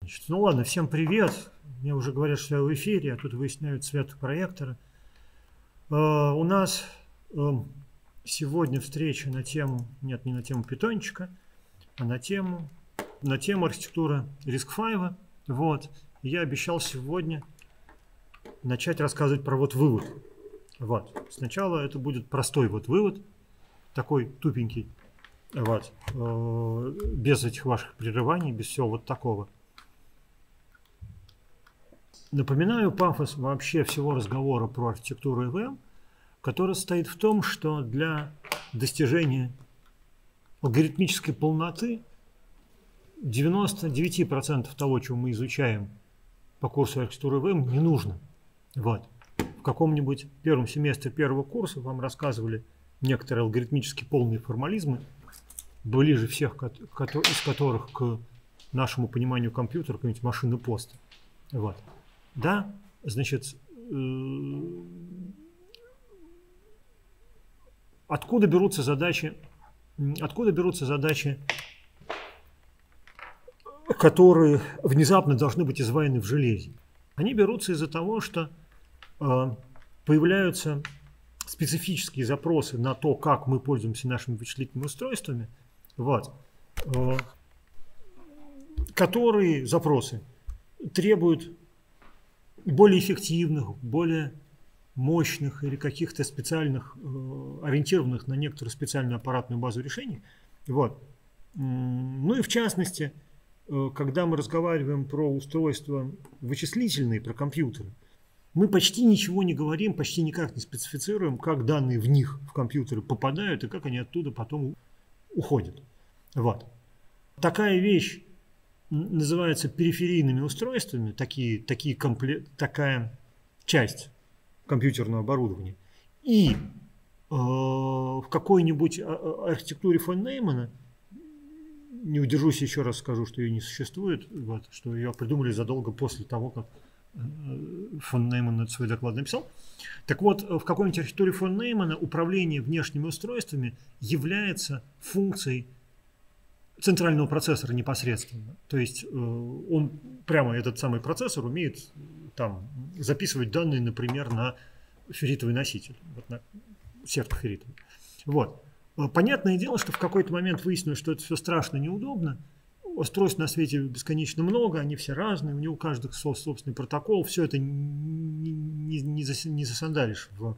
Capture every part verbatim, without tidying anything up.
Значит, ну ладно, всем привет. Мне уже говорят, что я в эфире, а тут выясняют цвет проектора. Uh, у нас uh, сегодня встреча на тему, нет, не на тему питончика, а на тему, на тему архитектуры RISC-V. Вот. Я обещал сегодня начать рассказывать про вот вывод. Вот. Сначала это будет простой вот вывод, такой тупенький, вот, uh, без этих ваших прерываний, без всего вот такого. Напоминаю пафос вообще всего разговора про архитектуру и ви эм, который состоит в том, что для достижения алгоритмической полноты девяносто девять процентов того, чего мы изучаем по курсу архитектуры и ви эм, не нужно. Вот. В каком-нибудь первом семестре первого курса вам рассказывали некоторые алгоритмически полные формализмы, ближе всех из которых к нашему пониманию компьютера, какой-нибудь машины поста. Вот. Да, значит, э, откуда берутся задачи, откуда берутся задачи, которые внезапно должны быть изваяны в железе? Они берутся из-за того, что э, появляются специфические запросы на то, как мы пользуемся нашими вычислительными устройствами, вот, э, которые запросы требуют более эффективных, более мощных или каких-то специальных, э, ориентированных на некоторую специальную аппаратную базу решений. Вот. Ну и в частности, э, когда мы разговариваем про устройства вычислительные, про компьютеры, мы почти ничего не говорим, почти никак не специфицируем, как данные в них, в компьютеры, попадают и как они оттуда потом уходят. Вот. Такая вещь называется периферийными устройствами, такие, такие комплект, такая часть компьютерного оборудования. И э, в какой-нибудь архитектуре фон Неймана, не удержусь, еще раз скажу, что ее не существует, вот, что ее придумали задолго после того, как фон Нейман свой доклад написал. Так вот, в какой-нибудь архитектуре фон Неймана управление внешними устройствами является функцией центрального процессора непосредственно. То есть э, он прямо, этот самый процессор, умеет там записывать данные, например, на ферритовый носитель, вот на сетку ферритовую. Вот. Понятное дело, что в какой-то момент выяснилось, что это все страшно неудобно. Устройств на свете бесконечно много, они все разные, у него у каждого собственный протокол, все это не, не, не, зас, не засандалишь в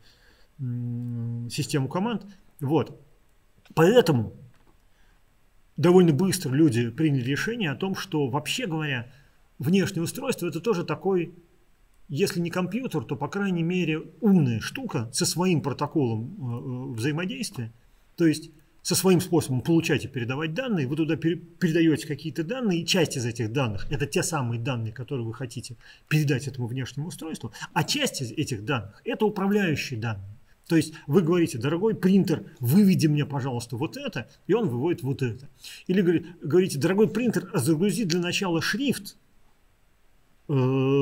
м, систему команд. Вот. Поэтому довольно быстро люди приняли решение о том, что, вообще говоря, внешнее устройство – это тоже такой, если не компьютер, то, по крайней мере, умная штука со своим протоколом взаимодействия, то есть со своим способом получать и передавать данные. Вы туда передаете какие-то данные, и часть из этих данных – это те самые данные, которые вы хотите передать этому внешнему устройству, а часть из этих данных – это управляющие данные. То есть вы говорите: дорогой принтер, выведи мне, пожалуйста, вот это, и он выводит вот это. Или говорите: дорогой принтер, загрузи для начала шрифт э,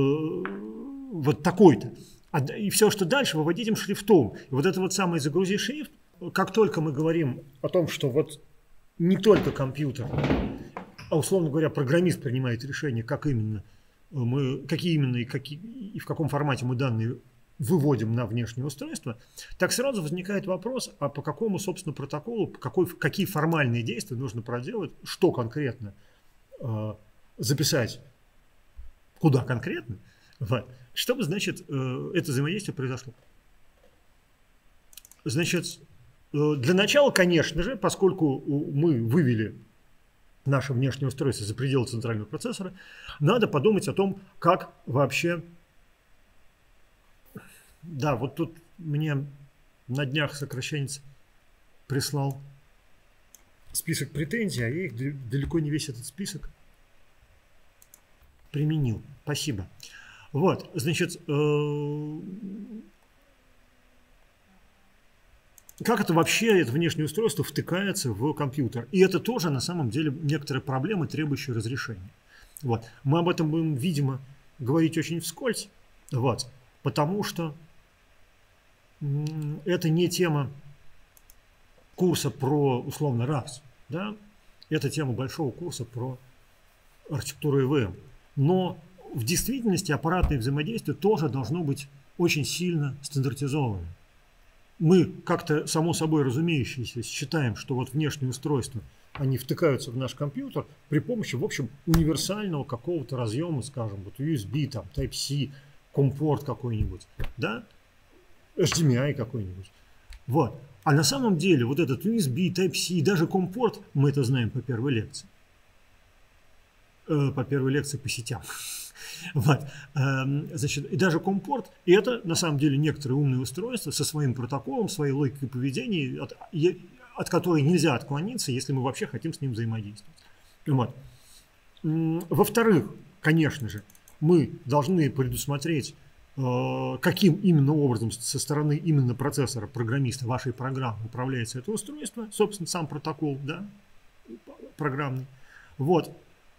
вот такой-то. И все, что дальше, выводить им шрифтом. И вот это вот самое «загрузи шрифт», как только мы говорим о том, что вот не только компьютер, а, условно говоря, программист принимает решение, как именно мы, какие именно и, какие, и в каком формате мы данные выводим на внешнее устройство, так сразу возникает вопрос, а по какому, собственно, протоколу, по какой, какие формальные действия нужно проделать, что конкретно э, записать, куда конкретно, вот, чтобы, значит, э, это взаимодействие произошло. Значит, э, для начала, конечно же, поскольку мы вывели наше внешнее устройство за пределы центрального процессора, надо подумать о том, как вообще... Да, вот тут мне на днях сокращенец прислал список претензий, а я их далеко не весь этот список применил. Спасибо. Вот, значит, э, как это вообще, это внешнее устройство втыкается в компьютер? И это тоже на самом деле некоторые проблемы, требующие разрешения. Вот. Мы об этом будем, видимо, говорить очень вскользь, вот, потому что это не тема курса про, условно, РАС, да? Это тема большого курса про архитектуру и ви эм. Но в действительности аппаратное взаимодействие тоже должно быть очень сильно стандартизовано. Мы как-то само собой разумеющееся считаем, что вот внешние устройства, они втыкаются в наш компьютер при помощи, в общем, универсального какого-то разъема, скажем, вот ю эс би, там, Type-C, COM-порт какой-нибудь, да, эйч ди эм ай какой-нибудь. Вот. А на самом деле вот этот ю эс би, Type-C, даже COM-порт, мы это знаем по первой лекции. Э, по первой лекции по сетям. Вот. Значит, и даже COM-порт – это на самом деле некоторые умные устройства со своим протоколом, своей логикой поведения, от, от которой нельзя отклониться, если мы вообще хотим с ним взаимодействовать. Вот. Во-вторых, конечно же, мы должны предусмотреть, каким именно образом со стороны именно процессора, программиста вашей программы управляется это устройство, собственно, сам протокол, да, программный. Вот.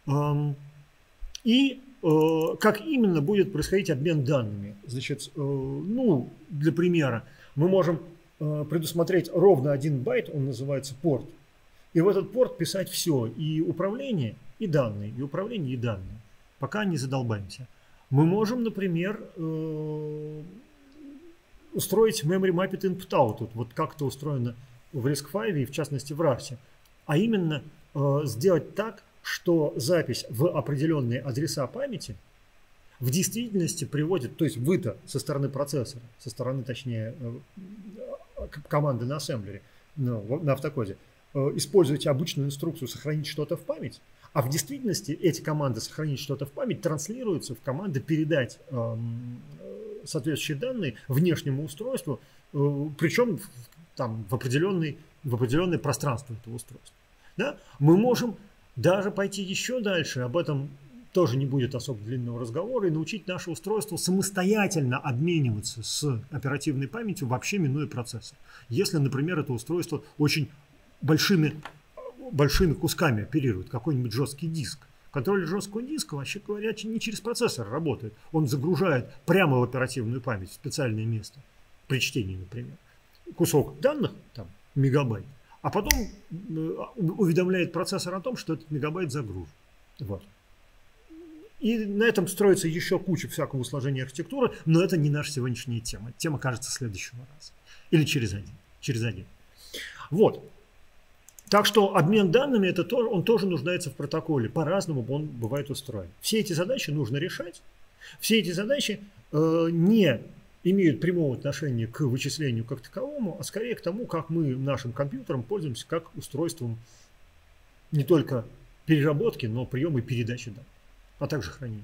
И как именно будет происходить обмен данными. Значит, ну, для примера, мы можем предусмотреть ровно один байт, он называется порт, и в этот порт писать все, и управление, и данные, и управление, и данные, пока не задолбаемся. Мы можем, например, устроить memory mapped input output, вот как это устроено в риск файв и в частности в рарсе, а именно сделать так, что запись в определенные адреса памяти в действительности приводит, то есть вы-то со стороны процессора, со стороны, точнее, команды на ассемблере, ну, на автокоде, используете обычную инструкцию сохранить что-то в память, а в действительности эти команды сохранить что-то в память транслируются в команды передать э, соответствующие данные внешнему устройству, э, причем там, в, определенный, в определенное пространство этого устройства. Да? Мы можем даже пойти еще дальше, об этом тоже не будет особо длинного разговора, и научить наше устройство самостоятельно обмениваться с оперативной памятью, вообще минуя процессор. Если, например, это устройство очень большими, большими кусками оперирует, какой-нибудь жесткий диск. Контроллер жесткого диска, вообще говоря, не через процессор работает. Он загружает прямо в оперативную память, в специальное место, при чтении, например, кусок данных, там, мегабайт, а потом уведомляет процессор о том, что этот мегабайт загружен. Вот. И на этом строится еще куча всякого усложнения архитектуры, но это не наша сегодняшняя тема. Тема, кажется, следующего раза. Или через один. Через один. Вот. Так что обмен данными, это тоже, он тоже нуждается в протоколе. По-разному он бывает устроен. Все эти задачи нужно решать. Все эти задачи э, не имеют прямого отношения к вычислению как таковому, а скорее к тому, как мы нашим компьютером пользуемся как устройством не только переработки, но приема и передачи данных, а также хранения.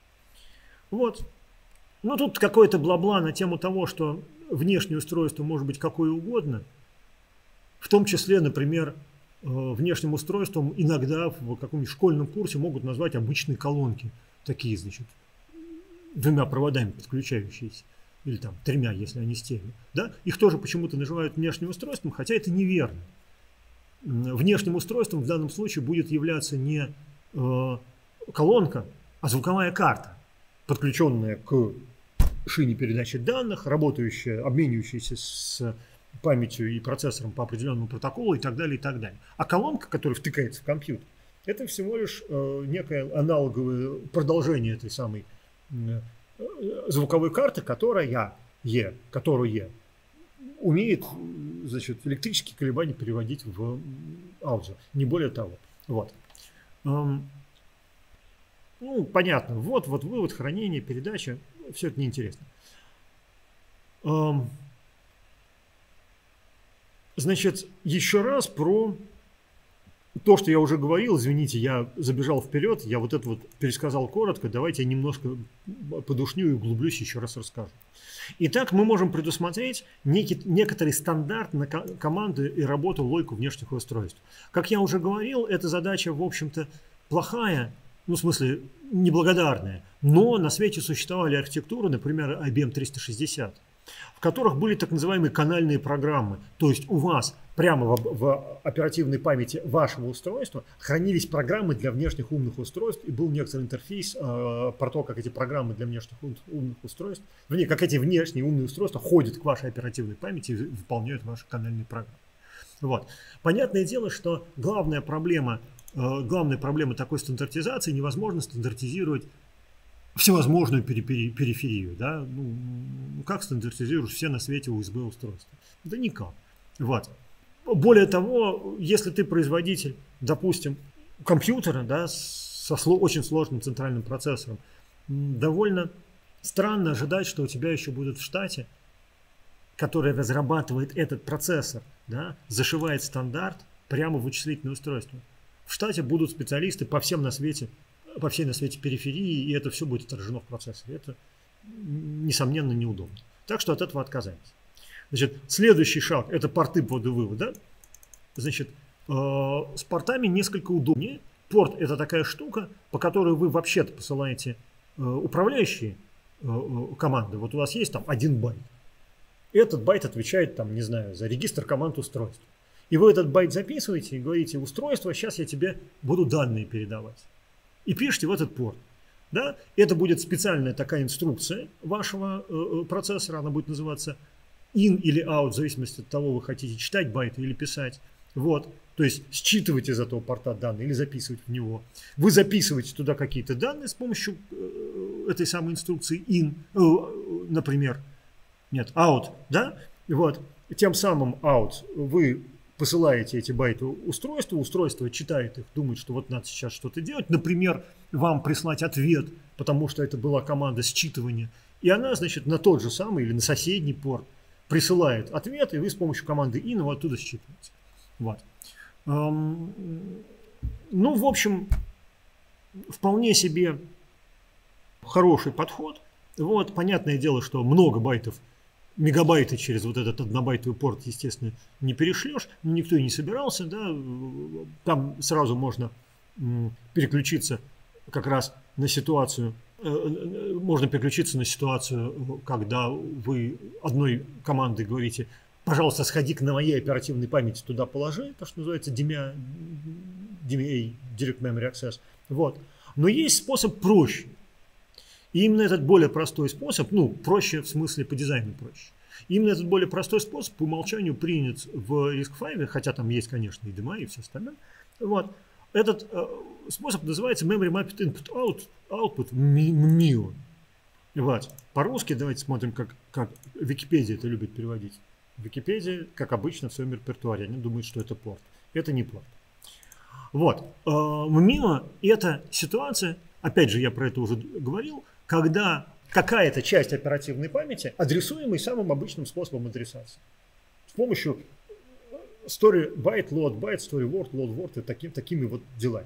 Вот. Ну, тут какое-то бла-бла на тему того, что внешнее устройство может быть какое угодно, в том числе, например, внешним устройством иногда в каком-нибудь школьном курсе могут назвать обычные колонки, такие, значит, двумя проводами подключающиеся, или там тремя, если они стерео. Да? Их тоже почему-то называют внешним устройством, хотя это неверно. Внешним устройством в данном случае будет являться не э, колонка, а звуковая карта, подключенная к шине передачи данных, работающая, обменивающаяся с памятью и процессором по определенному протоколу и так далее, и так далее. А колонка, которая втыкается в компьютер, это всего лишь э, некое аналоговое продолжение этой самой э, звуковой карты, которая, е, которая умеет, значит, электрические колебания переводить в аудио, не более того. Вот. Эм, ну, понятно. Вот, вот вывод, хранение, передача. Все это неинтересно. Эм, значит, еще раз про то, что я уже говорил. Извините, я забежал вперед. Я вот это вот пересказал коротко. Давайте я немножко подушню и углублюсь, еще раз расскажу. Итак, мы можем предусмотреть некий, некоторый стандарт на команды и работу логику внешних устройств. Как я уже говорил, эта задача, в общем-то, плохая, ну, в смысле, неблагодарная. Но на свете существовали архитектуры, например, ай би эм триста шестьдесят, в которых были так называемые канальные программы. То есть у вас прямо в, в оперативной памяти вашего устройства хранились программы для внешних умных устройств, и был некоторый интерфейс э, про то, как эти программы для внешних умных устройств, вернее, как эти внешние умные устройства ходят к вашей оперативной памяти и выполняют ваши канальные программы. Вот. Понятное дело, что главная проблема, э, главная проблема такой стандартизации — невозможно стандартизировать всевозможную периферию. Да? Ну, как стандартизируешь все на свете ю эс би устройства? Да никак. Вот. Более того, если ты производитель, допустим, компьютера, да, со очень сложным центральным процессором, довольно странно ожидать, что у тебя еще будет в штате, который разрабатывает этот процессор, да, зашивает стандарт прямо в вычислительное устройство. В штате будут специалисты по всем на свете, по всей на свете периферии, и это все будет отражено в процессоре. Это, несомненно, неудобно. Так что от этого отказались. Значит, следующий шаг – это порты ввода-вывода. Значит, э, с портами несколько удобнее. Порт – это такая штука, по которой вы вообще-то посылаете э, управляющие э, команды. Вот у вас есть там один байт. Этот байт отвечает, там, не знаю, за регистр команд устройства. И вы этот байт записываете и говорите: устройство, сейчас я тебе буду данные передавать. И пишите в этот порт. Да? Это будет специальная такая инструкция вашего э, процессора. Она будет называться in или out, в зависимости от того, вы хотите читать байты или писать. Вот. То есть считывать из этого порта данные или записывать в него. Вы записываете туда какие-то данные с помощью э, этой самой инструкции in, э, например. Нет, out, да? Вот. Тем самым out вы посылаете эти байты устройству, устройство читает их, думает, что вот надо сейчас что-то делать. Например, вам прислать ответ, потому что это была команда считывания. И она, значит, на тот же самый или на соседний порт присылает ответ, и вы с помощью команды in его оттуда считываете. Вот. Эм, ну, в общем, вполне себе хороший подход. Вот, понятное дело, что много байтов, мегабайты через вот этот однобайтовый порт, естественно, не перешлешь. Никто и не собирался. Да? Там сразу можно переключиться как раз на ситуацию. Можно переключиться на ситуацию, когда вы одной командой говорите: пожалуйста, сходи-ка на моей оперативной памяти туда положи, то, что называется ди эм эй, ди эм эй, Direct Memory Access. Вот. Но есть способ проще. И именно этот более простой способ, ну, проще в смысле по дизайну проще. Именно этот более простой способ по умолчанию принят в RISC-V, хотя там есть, конечно, и ди эм эй, и все остальное. Вот. Этот э, способ называется Memory Mapped Input Out, Output эм ай о. Вот. По-русски давайте смотрим, как, как Википедия это любит переводить. Википедия, как обычно, в своем репертуаре. Они думают, что это порт. Это не порт. Вот. Э, эм ай о – это ситуация, опять же, я про это уже говорил, когда какая-то часть оперативной памяти адресуемой самым обычным способом адресации. С помощью story byte, load byte, story word, load word и таким, такими вот делами.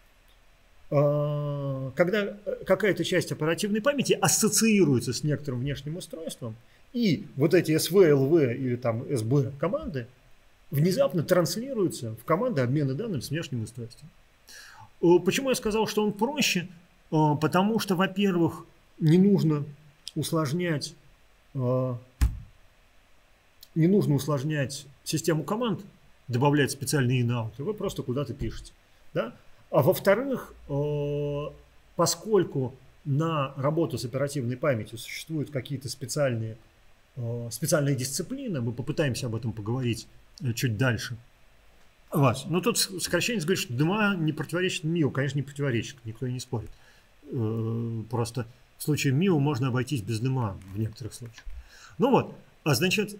Когда какая-то часть оперативной памяти ассоциируется с некоторым внешним устройством, и вот эти эс ви, эл ви или там эс би команды внезапно транслируются в команды обмена данными с внешним устройством. Почему я сказал, что он проще? Потому что, во-первых, не нужно усложнять, не нужно усложнять систему команд, добавлять специальные in-out, вы просто куда-то пишете. Да? А во-вторых, поскольку на работу с оперативной памятью существуют какие-то специальные, специальные дисциплины, мы попытаемся об этом поговорить чуть дальше. Вот. Но тут сокращенец говорит, что ди эм эй не противоречит эм ай о. Конечно, не противоречит, никто и не спорит. Просто в случае эм ай о можно обойтись без ди эм эй в некоторых случаях. Ну вот, а значит,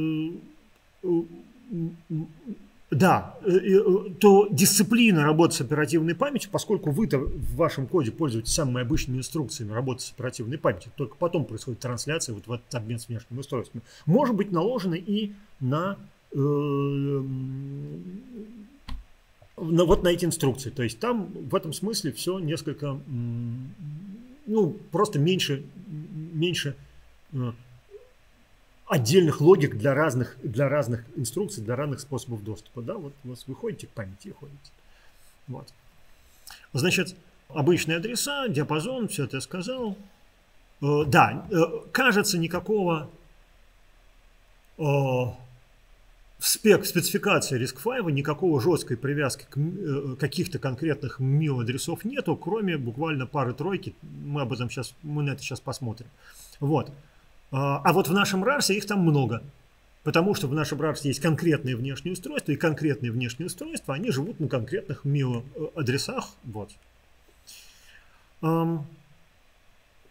да, то дисциплина работы с оперативной памятью, поскольку вы-то в вашем коде пользуетесь самыми обычными инструкциями работы с оперативной памятью, только потом происходит трансляция вот в этот обмен с внешним устройством, может быть наложена и на, э, на, вот на эти инструкции. То есть там в этом смысле все несколько, ну, просто меньше, меньше отдельных логик для разных, для разных инструкций, для разных способов доступа. Да? Вот у вас вы ходите к памяти и ходите. Вот. Значит, обычные адреса, диапазон, все это я сказал. Э, да, э, кажется, никакого э, в спек, спецификации RISC-V никакого жесткой привязки к э, каких-то конкретных эм ай о-адресов нету, кроме буквально пары-тройки. Мы об этом сейчас, мы на это сейчас посмотрим. Вот. А вот в нашем рарсе их там много, потому что в нашем рарсе есть конкретные внешние устройства, и конкретные внешние устройства, они живут на конкретных эм ай о-адресах. Вот.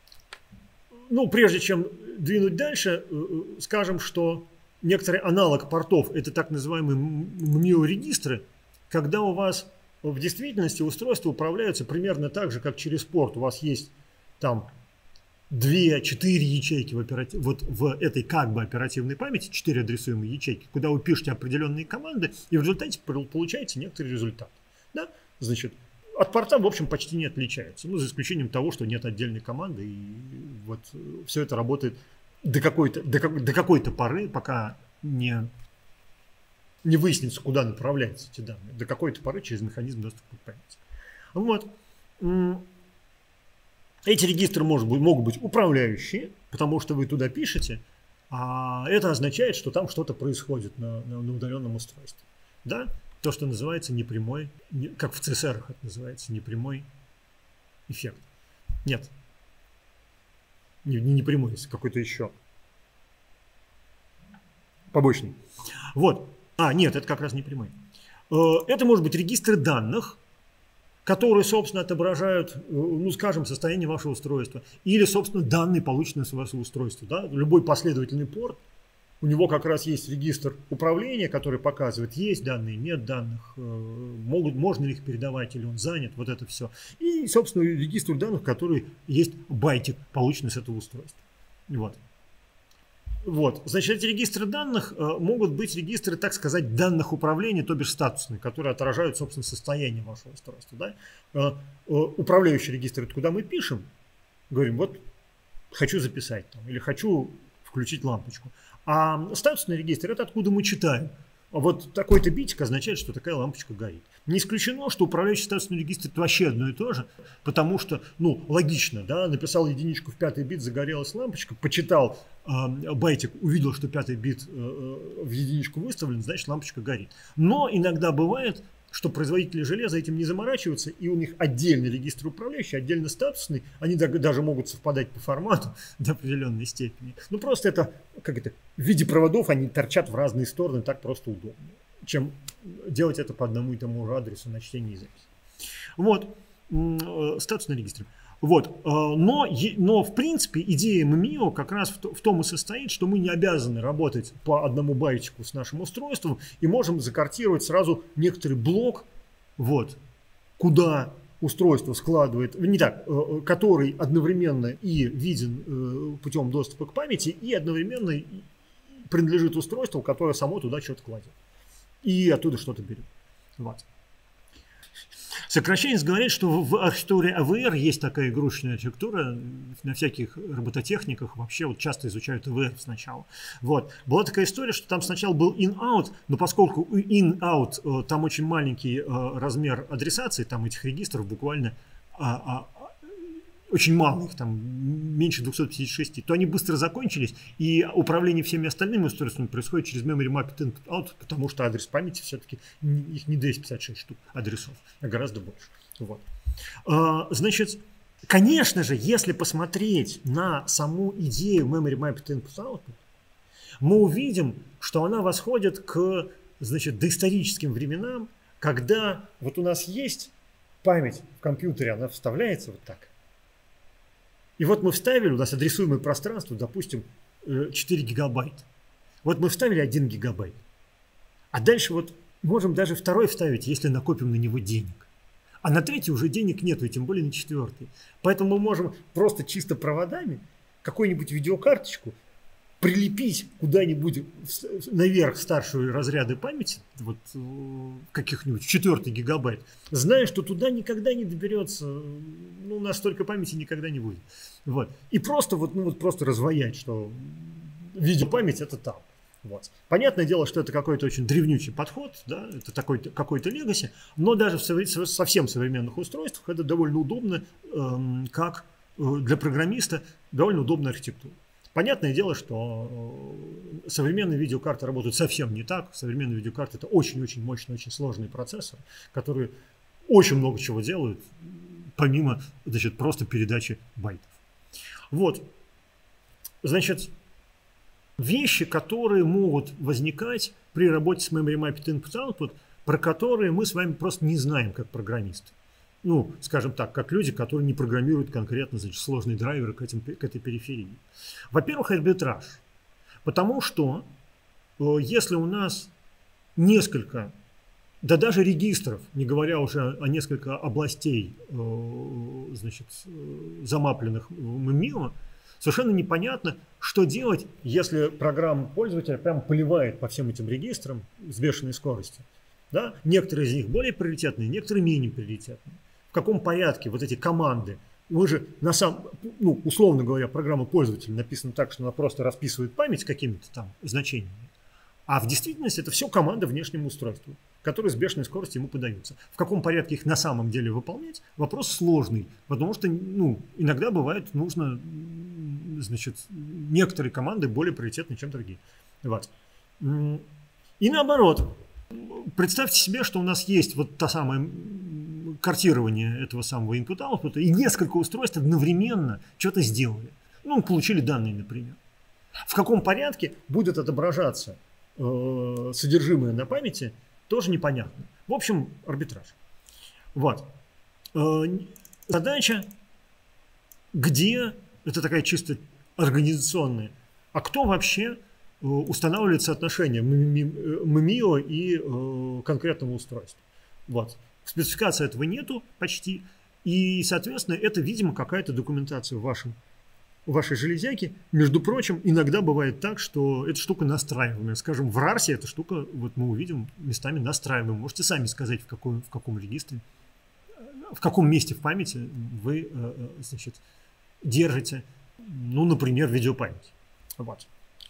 ну, прежде чем двинуть дальше, скажем, что некоторый аналог портов – это так называемые эм ай о-регистры, когда у вас в действительности устройства управляются примерно так же, как через порт. У вас есть там две-четыре ячейки в, оператив... вот в этой как бы оперативной памяти, четыре адресуемые ячейки, куда вы пишете определенные команды, и в результате получаете некоторый результат. Да? Значит, от порта, в общем, почти не отличается. Ну, за исключением того, что нет отдельной команды, и вот все это работает до какой-то, до как, до какой-то поры, пока не, не выяснится, куда направляются эти данные. До какой-то поры через механизм доступа к памяти. Вот. Эти регистры может быть, могут быть управляющие, потому что вы туда пишете, а это означает, что там что-то происходит на, на, на удаленном устройстве. Да? То, что называется непрямой, не, как в си эс эр это называется, непрямой эффект. Нет. Не, не непрямой, а какой-то еще. Побочный. Вот. А, нет, это как раз непрямой. Это может быть регистры данных, которые, собственно, отображают, ну, скажем, состояние вашего устройства. Или, собственно, данные, полученные с вашего устройства. Да? Любой последовательный порт, у него как раз есть регистр управления, который показывает, есть данные, нет данных, могут, можно ли их передавать, или он занят, вот это все. И, собственно, регистр данных, который есть байтик, полученный с этого устройства. Вот. Вот. Значит, эти регистры данных э, могут быть регистры, так сказать, данных управления, то бишь статусные, которые отражают, собственно, состояние вашего устройства. Да? Э, э, управляющий регистр, это куда мы пишем, говорим, вот хочу записать там, или хочу включить лампочку. А статусный регистр – это откуда мы читаем. Вот такой-то битик означает, что такая лампочка горит. Не исключено, что управляющий статусный регистр – это вообще одно и то же, потому что, ну, логично, да, написал единичку в пятый бит, загорелась лампочка, почитал э, байтик, увидел, что пятый бит э, в единичку выставлен, значит, лампочка горит. Но иногда бывает, что производители железа этим не заморачиваются, и у них отдельный регистр управляющий, отдельно статусный, они даже могут совпадать по формату до определенной степени. Ну, просто это, как это, в виде проводов они торчат в разные стороны, так просто удобнее, чем делать это по одному и тому же адресу на чтение и запись. Вот, статусный регистр. Вот. Но, но, в принципе, идея эм эм ай о как раз в том и состоит, что мы не обязаны работать по одному байтику с нашим устройством и можем закартировать сразу некоторый блок, вот, куда устройство складывает, не так, который одновременно и виден путем доступа к памяти, и одновременно принадлежит устройству, которое само туда что-то кладет. И оттуда что-то берет. Вот. Сокращенец говорит, что в архитектуре эй ви ар есть такая игрушечная архитектура, на всяких робототехниках вообще вот часто изучают эй ви ар сначала. Вот. Была такая история, что там сначала был in-out, но поскольку in-out там очень маленький размер адресации, там этих регистров буквально а, а, очень мало, их там меньше двухсот пятидесяти шести, то они быстро закончились, и управление всеми остальными устройствами происходит через memory mapped input out, потому что адрес памяти все-таки их не двести пятьдесят шесть штук адресов, а гораздо больше. Вот. А, значит, конечно же, если посмотреть на саму идею memory mapped input out, мы увидим, что она восходит к, значит, доисторическим временам, когда вот у нас есть память в компьютере, она вставляется вот так. И вот мы вставили, у нас адресуемое пространство, допустим, четыре гигабайта. Вот мы вставили один гигабайт. А дальше вот можем даже второй вставить, если накопим на него денег. А на третий уже денег нету, и тем более на четвертый. Поэтому мы можем просто чисто проводами какую-нибудь видеокарточку прилепить куда-нибудь наверх старшие разряды памяти, вот каких-нибудь четвертый гигабайт, зная, что туда никогда не доберется, ну, настолько памяти никогда не будет. Вот. И просто вот, ну, вот просто разваять, что видеопамять это там. Вот. Понятное дело, что это какой-то очень древнючий подход, да, это такой, какой-то легаси, но даже в совсем современных устройствах это довольно удобно, эм, как для программиста, довольно удобная архитектура. Понятное дело, что современные видеокарты работают совсем не так. Современные видеокарты – это очень-очень мощные, очень сложные процессоры, которые очень много чего делают, помимо, значит, просто передачи байтов. Вот. Значит, вещи, которые могут возникать при работе с Memory Mapped Input Output, про которые мы с вами просто не знаем, как программисты. Ну, скажем так, как люди, которые не программируют конкретно, значит, сложные драйверы к, этим, к этой периферии. Во-первых, арбитраж. Потому что э, если у нас несколько, да даже регистров, не говоря уже о несколько областей, э, значит, замапленных в МИО, совершенно непонятно, что делать, если программа пользователя прям поливает по всем этим регистрам с бешеной скоростью. Да? Некоторые из них более приоритетные, некоторые менее приоритетные. В каком порядке вот эти команды? Мы же на самом, ну, условно говоря, программа пользователя написана так, что она просто расписывает память какими-то там значениями. А в действительности это все команды внешнему устройству, которые с бешеной скоростью ему подаются. В каком порядке их на самом деле выполнять, вопрос сложный, потому что, ну, иногда бывает нужно, значит, некоторые команды более приоритетны, чем другие. Вот. И наоборот, представьте себе, что у нас есть вот та самая картирование этого самого input-output, и несколько устройств одновременно что-то сделали. Ну, получили данные, например. В каком порядке будет отображаться э, содержимое на памяти, тоже непонятно. В общем, арбитраж. Вот. Э, задача, где, это такая чисто организационная, а кто вообще э, устанавливает соотношение МИО и э, конкретного устройства. Вот. Спецификации этого нету почти. И, соответственно, это, видимо, какая-то документация в вашем в вашей железяке. Между прочим, иногда бывает так, что эта штука настраиваемая. Скажем, в рарсе эта штука, вот мы увидим, местами настраиваемая. Можете сами сказать, в каком, в каком регистре, в каком месте в памяти вы, значит, держите, ну, например, видеопамять. Вот.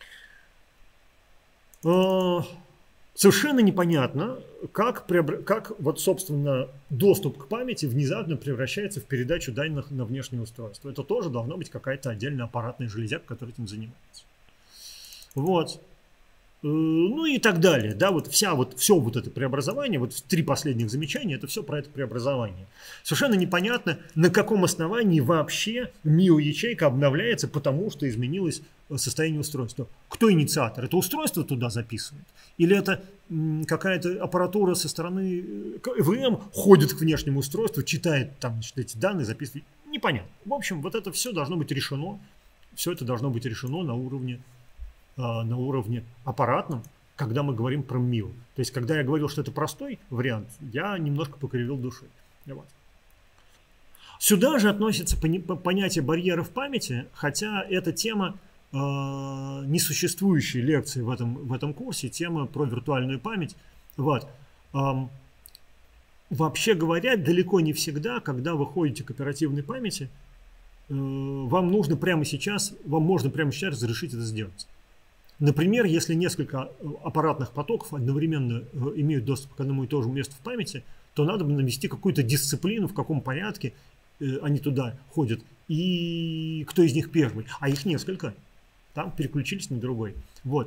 Совершенно непонятно, как, как вот, собственно, доступ к памяти внезапно превращается в передачу данных на внешнее устройство. Это тоже должна быть какая-то отдельная аппаратная железяка, которая этим занимается. Вот. Ну и так далее. Да, вот вся, вот, все вот это преобразование, вот три последних замечания, это все про это преобразование. Совершенно непонятно, на каком основании вообще МИО-ячейка обновляется, потому что изменилось состояние устройства. Кто инициатор? Это устройство туда записывает? Или это какая-то аппаратура со стороны ЭВМ ходит к внешнему устройству, читает там, значит, эти данные, записывает? Непонятно. В общем, вот это все должно быть решено. Все это должно быть решено на уровне на уровне аппаратном, когда мы говорим про МИО. То есть, когда я говорил, что это простой вариант, я немножко покривил душой. Вот. Сюда же относится понятие барьеров памяти, хотя эта тема э, несуществующей лекции в этом, в этом курсе, тема про виртуальную память. Вот. Эм, вообще говоря, далеко не всегда, когда вы ходите к оперативной памяти, э, вам нужно прямо сейчас, вам можно прямо сейчас разрешить это сделать. Например, если несколько аппаратных потоков одновременно имеют доступ к одному и тому же месту в памяти, то надо бы навести какую-то дисциплину, в каком порядке они туда ходят, и кто из них первый. А их несколько. Там переключились на другой. Вот.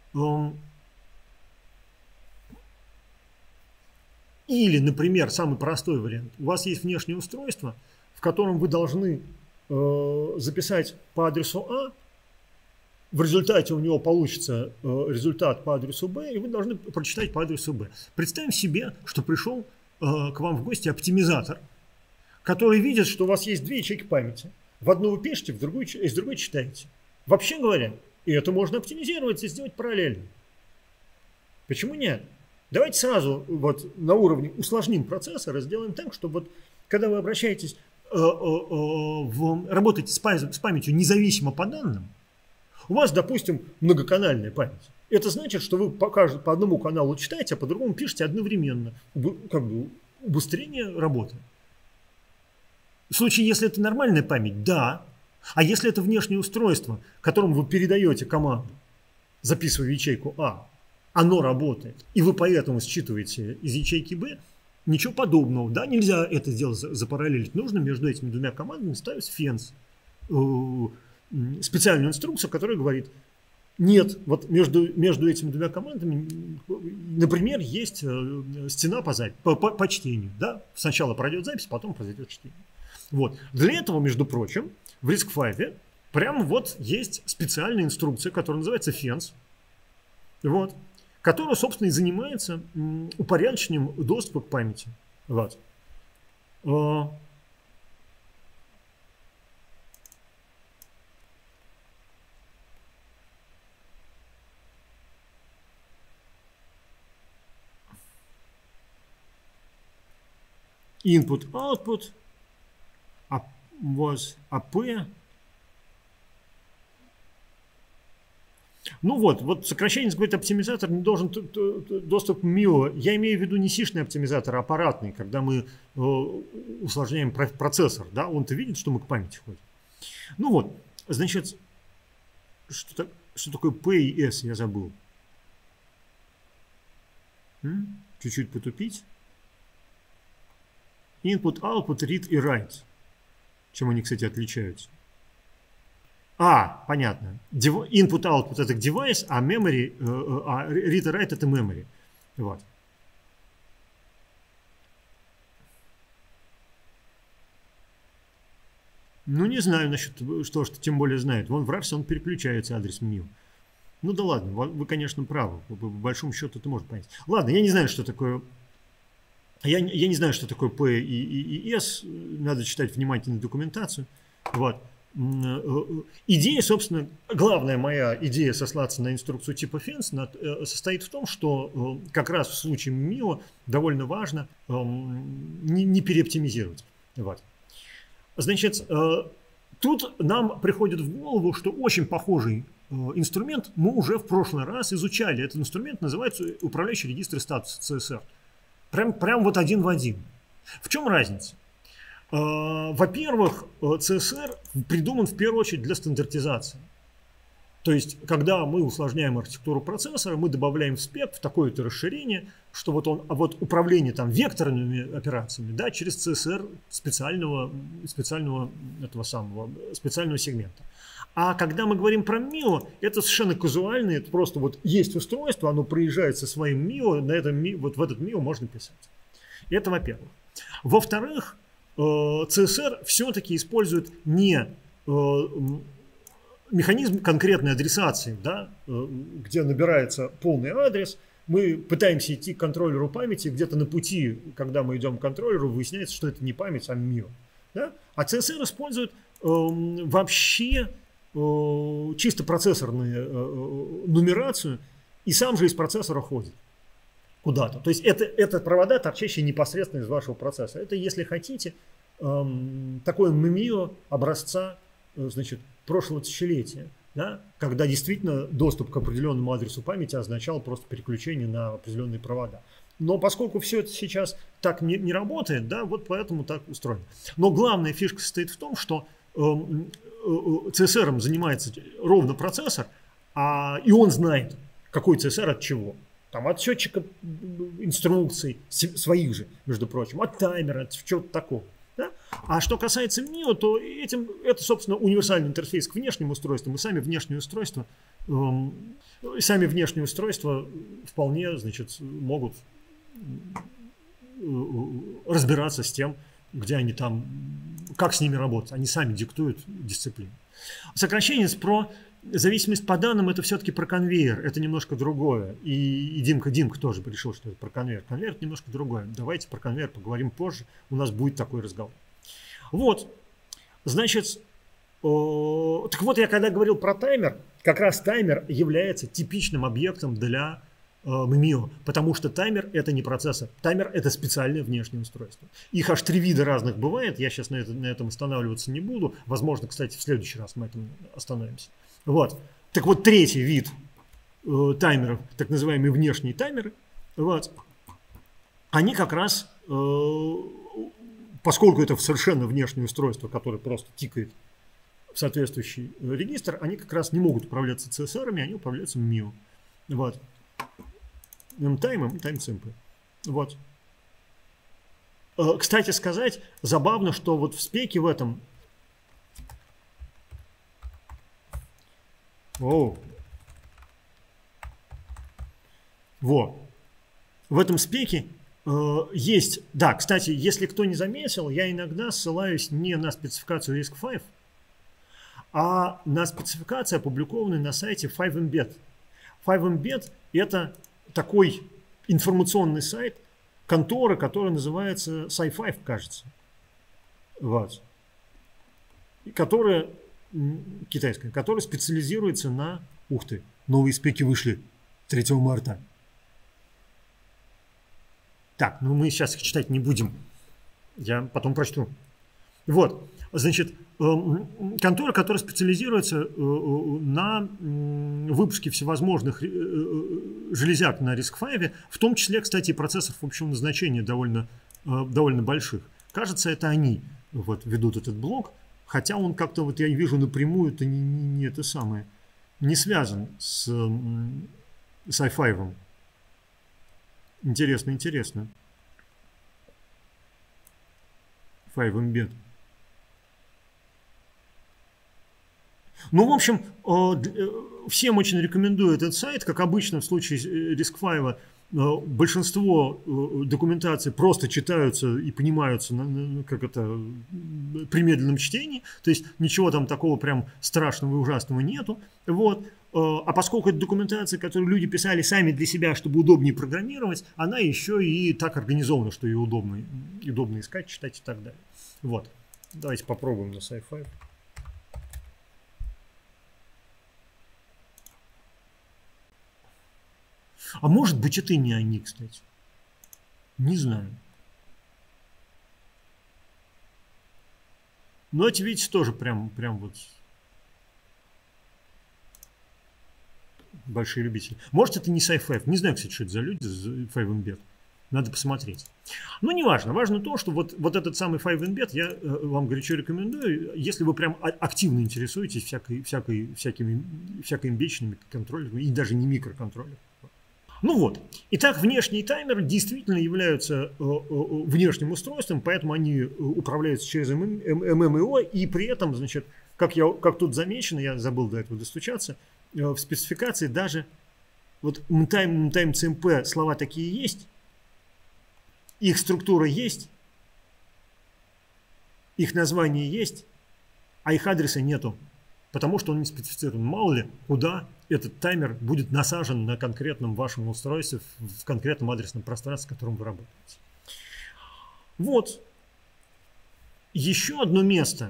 Или, например, самый простой вариант. У вас есть внешнее устройство, в котором вы должны записать по адресу А. В результате у него получится э, результат по адресу Б, и вы должны прочитать по адресу Б. Представим себе, что пришел э, к вам в гости оптимизатор, который видит, что у вас есть две ячейки памяти. В одну вы пишете, в другую, из другой читаете. Вообще говоря, и это можно оптимизировать и сделать параллельно. Почему нет? Давайте сразу вот на уровне усложним процессора, сделаем так, чтобы вот, когда вы обращаетесь, э, э, э, в, работаете с, с памятью независимо по данным, у вас, допустим, многоканальная память. Это значит, что вы по, каждому, по одному каналу читаете, а по другому пишете одновременно. Как бы убыстрение работы. В случае, если это нормальная память, да. А если это внешнее устройство, которому вы передаете команду, записывая в ячейку А, оно работает, и вы поэтому считываете из ячейки Б, ничего подобного. Да, нельзя это сделать запараллелить. Нужно между этими двумя командами ставить фенс. Специальную инструкцию, которая говорит, нет, вот между, между этими двумя командами, например, есть стена по, запись, по, по, по чтению. Да? Сначала пройдет запись, потом произойдет чтение. Вот. Для этого, между прочим, в RISC-V прямо вот есть специальная инструкция, которая называется фенс, вот, которая, собственно, и занимается упорядочением доступа к памяти. Вот. Input, output, was эй пи. Ну вот, вот сокращение говорит, оптимизатор не должен доступ к эм ай о. Я имею в виду не сишный оптимизатор, а аппаратный, когда мы э, усложняем процессор, да, он-то видит, что мы к памяти ходим. Ну вот, значит, что, что такое P и S, я забыл. Чуть-чуть потупить. Input, output, read и write. Чем они, кстати, отличаются? А, понятно. Input, output это девайс, а memory, а read и write это memory. Вот. Ну, не знаю насчет что, что тем более знает. Вон в рафсе он переключается, адрес эм ай о. Ну да ладно, вы, конечно, правы. По большому счету это можно понять. Ладно, я не знаю, что такое... Я, я не знаю, что такое P и, и, и S. Надо читать внимательно документацию. Вот. Идея, собственно, главная моя идея сослаться на инструкцию типа Fence состоит в том, что как раз в случае эм ай о довольно важно не, не переоптимизировать. Вот. Значит, тут нам приходит в голову, что очень похожий инструмент мы уже в прошлый раз изучали. Этот инструмент называется управляющий регистр статуса си эс эр. Прям, прям вот один в один. В чем разница? Во-первых, си эс эр придуман в первую очередь для стандартизации. То есть, когда мы усложняем архитектуру процессора, мы добавляем в спек в такое-то расширение, что вот он, а вот управление там векторными операциями, да, через си эс эр специального, специального этого самого, специального сегмента. А когда мы говорим про эм ай о, это совершенно казуально, это просто вот есть устройство, оно приезжает со своим эм ай о, на этом, вот в этот эм ай о можно писать. Это во-первых. Во-вторых, си эс эр все-таки использует не механизм конкретной адресации, да, где набирается полный адрес, мы пытаемся идти к контроллеру памяти, где-то на пути, когда мы идем к контроллеру, выясняется, что это не память, а эм ай о. Да? А си эс эр использует э, вообще э, чисто процессорную э, нумерацию, и сам же из процессора ходит куда-то. То есть это, это провода, торчащие непосредственно из вашего процессора. Это, если хотите, э, такое эм ай о образца, э, значит, прошлого тысячелетия, да, когда действительно доступ к определенному адресу памяти означал просто переключение на определенные провода. Но поскольку все это сейчас так не, не работает, да, вот поэтому так устроено. Но главная фишка состоит в том, что э, э, си эс эр занимается ровно процессор, а, и он знает, какой си эс эр от чего. Там от счетчика инструкций, своих же, между прочим, от таймера, от чего-то такого. Да? А что касается эм ай о, то этим, это, собственно, универсальный интерфейс к внешним устройствам, и сами внешние устройства, эм, сами внешние устройства вполне, значит, могут разбираться с тем, где они там, как с ними работать. Они сами диктуют дисциплину. Сокращение про зависимость по данным — это все-таки про конвейер, это немножко другое. И, и Димка, Димка тоже решил, что это про конвейер. Конвейер — это немножко другое. Давайте про конвейер поговорим позже, у нас будет такой разговор. Вот, значит, о, так вот я когда говорил про таймер, как раз таймер является типичным объектом для э, эм ай о, потому что таймер — это не процессор, таймер — это специальное внешнее устройство. Их аж три вида разных бывает, я сейчас на, это, на этом останавливаться не буду, возможно, кстати, в следующий раз мы этом остановимся. Вот. Так вот, третий вид э, таймеров, так называемые внешние таймеры, вот, они как раз, э, поскольку это совершенно внешнее устройство, которое просто тикает в соответствующий регистр, они как раз не могут управляться си эс эр-ами, они управляются эм ай о. Вот. M-time, M-time simple. Вот. Э, кстати сказать, забавно, что вот в спеке в этом... О. Во. В этом спеке э, есть... Да, кстати, если кто не заметил, я иногда ссылаюсь не на спецификацию риск пять, а на спецификацию, опубликованную на сайте пять эмбед. пять эмбед — это такой информационный сайт конторы, который называется Sci пять, кажется. Вот. Которая китайская, которая специализируется на... Ух ты, новые спеки вышли третьего марта. Так, ну мы сейчас их читать не будем. Я потом прочту. Вот, значит, контора, которая специализируется на выпуске всевозможных железяк на RISC-V, в том числе, кстати, и процессоров общего назначения довольно, довольно больших. Кажется, это они вот, ведут этот блок, хотя он как-то, вот я вижу напрямую, это не, не, не это самое, не связан с, с ай пять. Интересно, интересно. пять Embed. Ну, в общем, всем очень рекомендую этот сайт. Как обычно в случае RISC-V, большинство документаций просто читаются и понимаются как это, при медленном чтении. То есть ничего там такого прям страшного и ужасного нету. Вот. А поскольку это документация, которую люди писали сами для себя, чтобы удобнее программировать, она еще и так организована, что ее удобно, удобно искать, читать и так далее. Вот. Давайте попробуем на ай пять. А может быть, это и не они, кстати. Не знаю. Но эти, видите, тоже прям, прям вот большие любители. Может, это не ай пять. Не знаю, кстати, что это за люди, пять Embed. Надо посмотреть. Но не важно. Важно то, что вот, вот этот самый пять Embed я э, вам горячо рекомендую, если вы прям активно интересуетесь всякой, всякой, всякими, всякими имбечными контроллерами и даже не микроконтроллерами. Ну вот. Итак, внешние таймеры действительно являются э, э, внешним устройством, поэтому они управляются через эм эм и о, и при этом, значит, как, я, как тут замечено, я забыл до этого достучаться, э, в спецификации даже вот mtime, mtime си эм пи слова такие есть, их структура есть, их название есть, а их адреса нету, потому что он не специфицирован. Мало ли, куда этот таймер будет насажен на конкретном вашем устройстве, в конкретном адресном пространстве, в котором вы работаете. Вот. Еще одно место,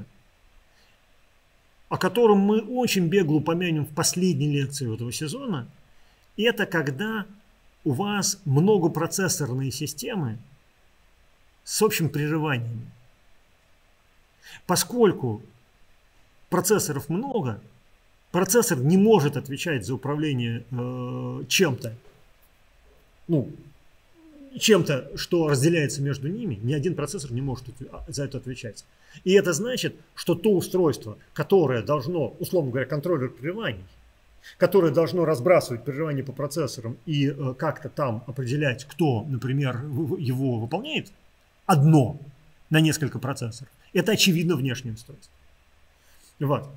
о котором мы очень бегло упомянем в последней лекции этого сезона, это когда у вас многопроцессорные системы с общим прерыванием. Поскольку процессоров много, процессор не может отвечать за управление э, чем-то, ну, чем-то, что разделяется между ними. Ни один процессор не может за это отвечать. И это значит, что то устройство, которое должно, условно говоря, контроллер прерываний, которое должно разбрасывать прерывания по процессорам и э, как-то там определять, кто, например, его выполняет, одно на несколько процессоров, это очевидно внешнее устройство. Вот.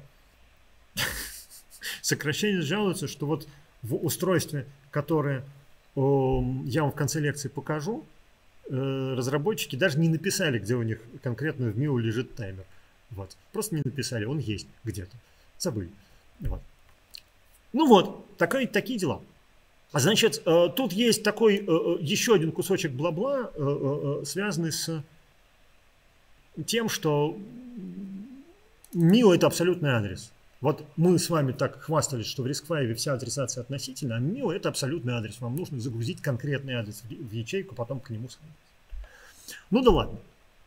Сокращение жалуются, что вот в устройстве, которое э, я вам в конце лекции покажу, э, разработчики даже не написали, где у них конкретно в эм и о лежит таймер. Вот. Просто не написали, он есть где-то. Забыли. Вот. Ну вот, такая, такие дела. Значит, э, тут есть такой э, еще один кусочек бла-бла, э, э, связанный с тем, что эм и о это абсолютный адрес. Вот мы с вами так хвастались, что в RISC-V вся адресация относительна, а эм и о это абсолютный адрес. Вам нужно загрузить конкретный адрес в ячейку, потом к нему сходить. Ну да ладно.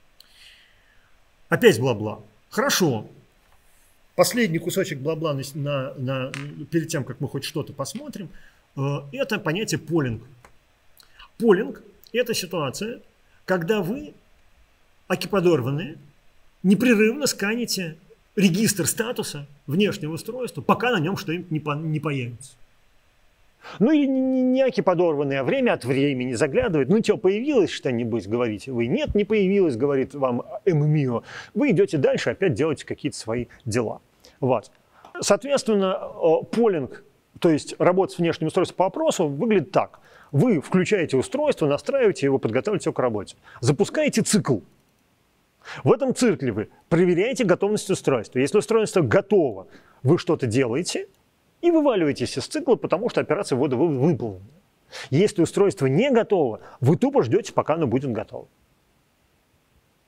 Опять бла-бла. Хорошо. Последний кусочек бла-бла на, на, на, перед тем, как мы хоть что-то посмотрим, э, это понятие полинг. Полинг – это ситуация, когда вы, окиподорванные, непрерывно сканите регистр статуса внешнего устройства, пока на нем что-нибудь не, по, не появится. Ну или не, не окиподорванные, а время от времени заглядывает. Ну что, появилось что-нибудь, говорите вы. Нет, не появилось, говорит вам эм и о. Вы идете дальше, опять делаете какие-то свои дела. Вот. Соответственно, полинг, то есть работа с внешним устройством по опросу, выглядит так. Вы включаете устройство, настраиваете его, подготавливаете его к работе. Запускаете цикл. В этом цикле вы проверяете готовность устройства. Если устройство готово, вы что-то делаете и вываливаетесь из цикла, потому что операция ввода выполнена. Если устройство не готово, вы тупо ждете, пока оно будет готово.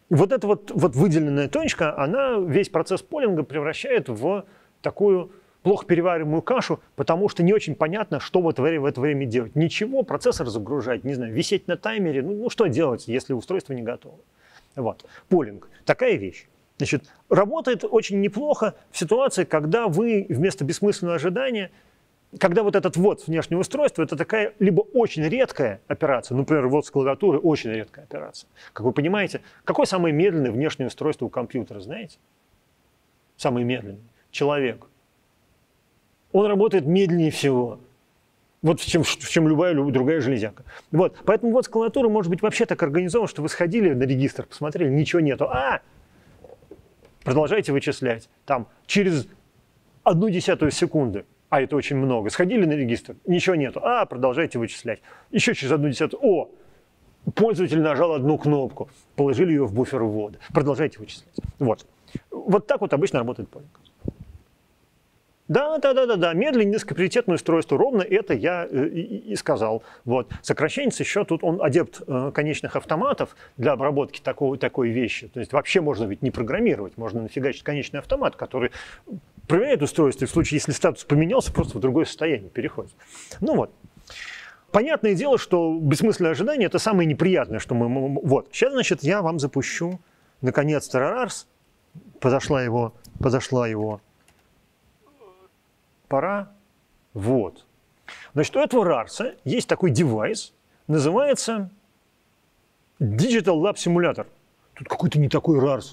вот эта вот, вот выделенная точка, она весь процесс полинга превращает в такую плохо перевариваемую кашу, потому что не очень понятно, что в это время, в это время делать. Ничего, процессор загружать, не знаю, висеть на таймере, ну, ну что делать, если устройство не готово. Вот. Полинг. Такая вещь. Значит, работает очень неплохо в ситуации, когда вы вместо бессмысленного ожидания, когда вот этот ввод внешнего устройства, это такая либо очень редкая операция, например, ввод с клавиатуры, очень редкая операция. Как вы понимаете, какое самое медленное внешнее устройство у компьютера, знаете? Самое медленное. Человек. Он работает медленнее всего. Вот в чем, в чем любая, любая другая железяка. Вот. Поэтому вот с клавиатуры может быть вообще так организован, что вы сходили на регистр, посмотрели, ничего нету. А! Продолжайте вычислять. Там через одну десятую секунды, а это очень много, сходили на регистр, ничего нету. А! Продолжайте вычислять. Еще через одну десятую. О! Пользователь нажал одну кнопку, положили ее в буфер ввода. Продолжайте вычислять. Вот. Вот так вот обычно работает полинг. Да, да, да, да, да, медленное низкоприоритетное устройство, ровно это я э, и, и сказал. Вот. Сокращенец еще тут, он адепт э, конечных автоматов для обработки такого, такой вещи. То есть вообще можно ведь не программировать, можно нафигачить конечный автомат, который проверяет устройство, и в случае, если статус поменялся, просто в другое состояние переходит. Ну вот. Понятное дело, что бессмысленное ожидание – это самое неприятное, что мы… Вот. Сейчас, значит, я вам запущу, наконец-то, Рарс. Подошла его, подошла его пора. Вот. Значит, у этого Рарса есть такой девайс, называется Digital Lab Simulator. Тут какой-то не такой Рарс.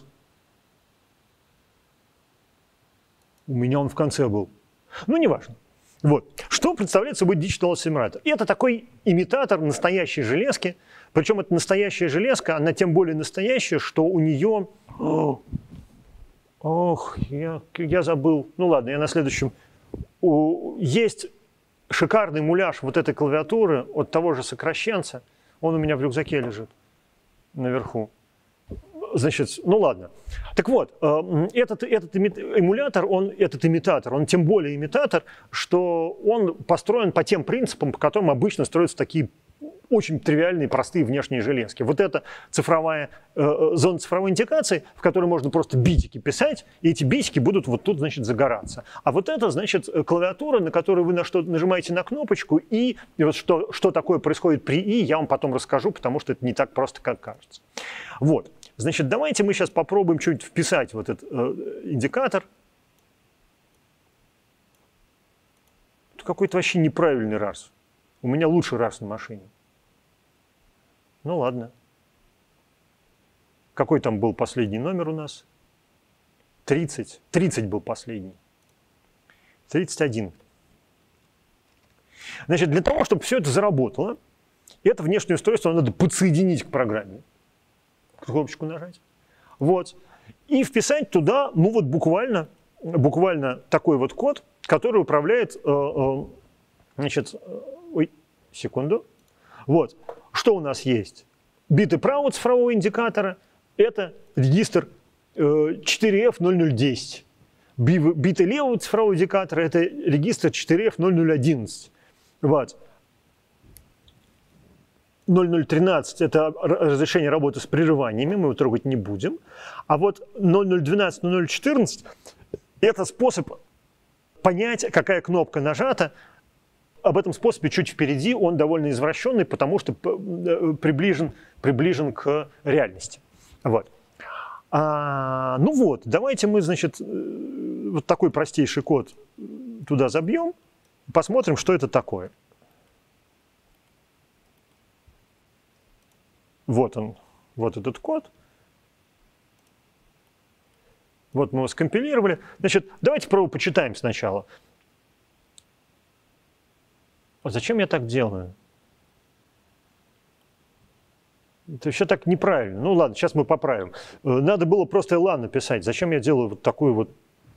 У меня он в конце был. Ну, неважно. Вот. Что представляет собой Digital Lab Simulator? Это такой имитатор настоящей железки. Причем эта настоящая железка, она тем более настоящая, что у нее… Ох, я, я забыл. Ну ладно, я на следующем… Есть шикарный муляж вот этой клавиатуры от того же сокращенца. Он у меня в рюкзаке лежит наверху. Значит, ну ладно. Так вот, этот, этот эмулятор, он, этот имитатор, он тем более имитатор, что он построен по тем принципам, по которым обычно строятся такие очень тривиальные, простые внешние железки. Вот это цифровая, э, зона цифровой индикации, в которой можно просто битики писать, и эти битики будут вот тут, значит, загораться. А вот это, значит, клавиатура, на которую вы на что нажимаете на кнопочку, и, и вот что, что такое происходит при «и», я вам потом расскажу, потому что это не так просто, как кажется. Вот. Значит, давайте мы сейчас попробуем что-нибудь вписать в этот э, индикатор. Это какой-то вообще неправильный Рарс. У меня лучше Рарс на машине. Ну ладно. Какой там был последний номер у нас? тридцать. тридцать был последний. тридцать один. Значит, для того, чтобы все это заработало, это внешнее устройство надо подсоединить к программе. Кнопочку нажать. Вот. И вписать туда, ну вот буквально, буквально такой вот код, который управляет, э, э, значит, э, ой, секунду. Вот. Что у нас есть? Биты правого цифрового индикатора – это регистр четыре эф ноль ноль десять. Биты левого цифрового индикатора – это регистр четыре эф ноль ноль одиннадцать. Вот. ноль ноль тринадцать – это разрешение работы с прерываниями, мы его трогать не будем. А вот ноль ноль двенадцать, ноль ноль четырнадцать – это способ понять, какая кнопка нажата. Об этом способе чуть впереди, он довольно извращенный, потому что приближен, приближен к реальности. Вот. А, ну вот, давайте мы, значит, вот такой простейший код туда забьем, посмотрим, что это такое. Вот он, вот этот код. Вот мы его скомпилировали. Значит, давайте пробу почитаем сначала. Зачем я так делаю? Это все так неправильно. Ну ладно, сейчас мы поправим. Надо было просто Elan написать. Зачем я делаю вот такую вот...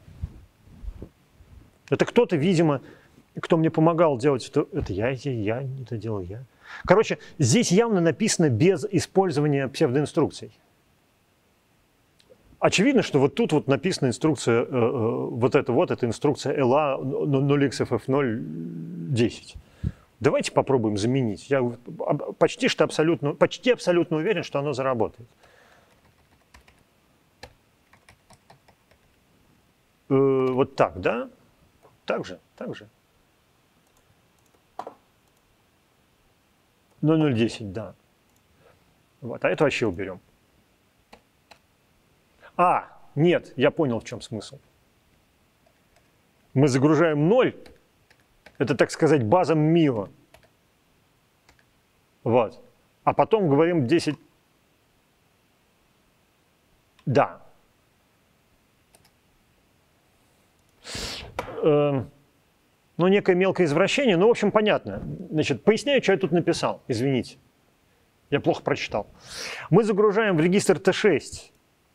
Это кто-то, видимо, кто мне помогал делать это. Это я, это я, это делал я. Короче, здесь явно написано без использования псевдоинструкций. Очевидно, что вот тут вот написана инструкция, э, э, вот это вот, это инструкция Ela ноль икс эф эф ноль десять. Давайте попробуем заменить. Я почти что абсолютно, почти абсолютно уверен, что оно заработает. вот так, да? Так же, так же. ноль ноль десять, да. Вот, а это вообще уберем. А, нет, я понял, в чем смысл. Мы загружаем ноль, это, так сказать, база мио. Вот. А потом говорим десять. Да. Э, ну, некое мелкое извращение, ну, в общем, понятно. Значит, поясняю, что я тут написал, извините. Я плохо прочитал. Мы загружаем в регистр Т шесть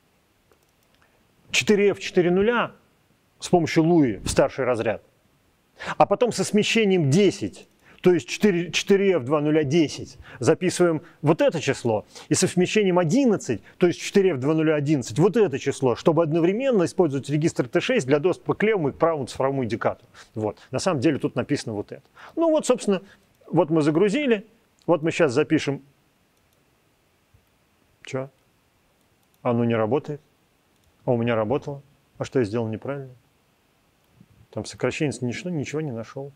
четыре эф четыре нуля с помощью Луи в старший разряд, а потом со смещением десять, то есть четыре эф два нуля десять, записываем вот это число, и со смещением одиннадцать, то есть четыре эф два нуля одиннадцать, вот это число, чтобы одновременно использовать регистр Т шесть для доступа к левому и к правому цифровому индикатору. Вот. На самом деле тут написано вот это. Ну вот, собственно, вот мы загрузили, вот мы сейчас запишем. Что? Оно не работает? А у меня работало. А что я сделал неправильно? Там сокращенец ничего, ничего не нашел.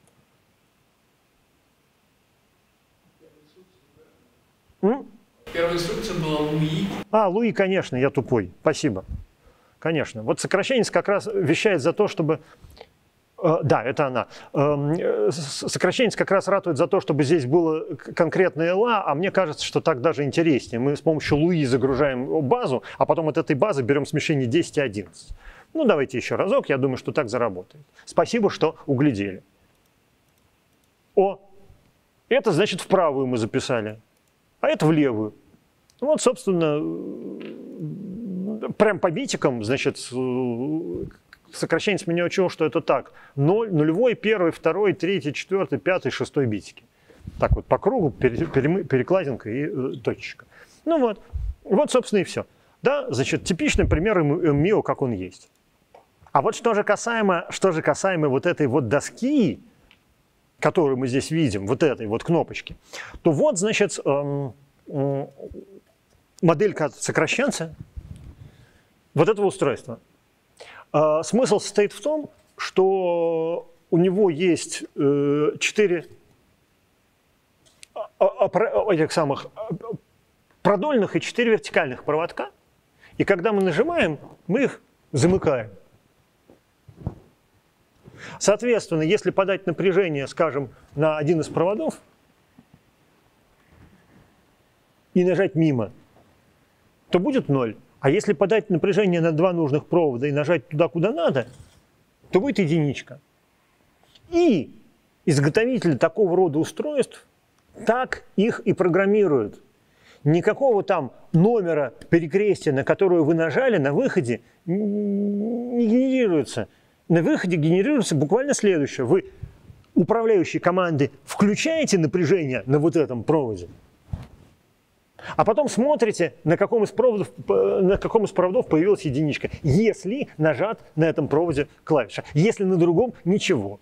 М? Первая инструкция была Луи. А, Луи, конечно, я тупой. Спасибо. Конечно. Вот сокращенец как раз вещает за то, чтобы... Э, да, это она. Э, сокращенец как раз ратует за то, чтобы здесь было конкретное ла, а мне кажется, что так даже интереснее. Мы с помощью Луи загружаем базу, а потом от этой базы берем смещение десять и одиннадцать. Ну, давайте еще разок, я думаю, что так заработает. Спасибо, что углядели. О, это значит в правую мы записали, а это в левую. Вот, собственно, прям по битикам, значит, сокращенец меня учил, что это так. ноль, нулевой, первый, второй, третий, четвертый, пятый, шестой битики. Так вот по кругу, перекладинка и э, точечка. Ну вот, вот, собственно, и все. Да, значит, типичный пример МИО, как он есть. А вот что же касаемо, что же касаемо вот этой вот доски, которую мы здесь видим, вот этой вот кнопочки, то вот, значит, эм, эм, моделька сокращенца вот этого устройства. Э, смысл состоит в том, что у него есть э, четыре этих самых продольных и четыре вертикальных проводка, и когда мы нажимаем, мы их замыкаем. Соответственно, если подать напряжение, скажем, на один из проводов и нажать мимо, то будет ноль. А если подать напряжение на два нужных провода и нажать туда, куда надо, то будет единичка. И изготовители такого рода устройств так их и программируют. Никакого там номера перекрестия, на которое вы нажали, на выходе не генерируется. На выходе генерируется буквально следующее. Вы управляющей команды включаете напряжение на вот этом проводе, а потом смотрите, на каком из проводов, на каком из проводов появилась единичка, если нажат на этом проводе клавиша. Если на другом – ничего.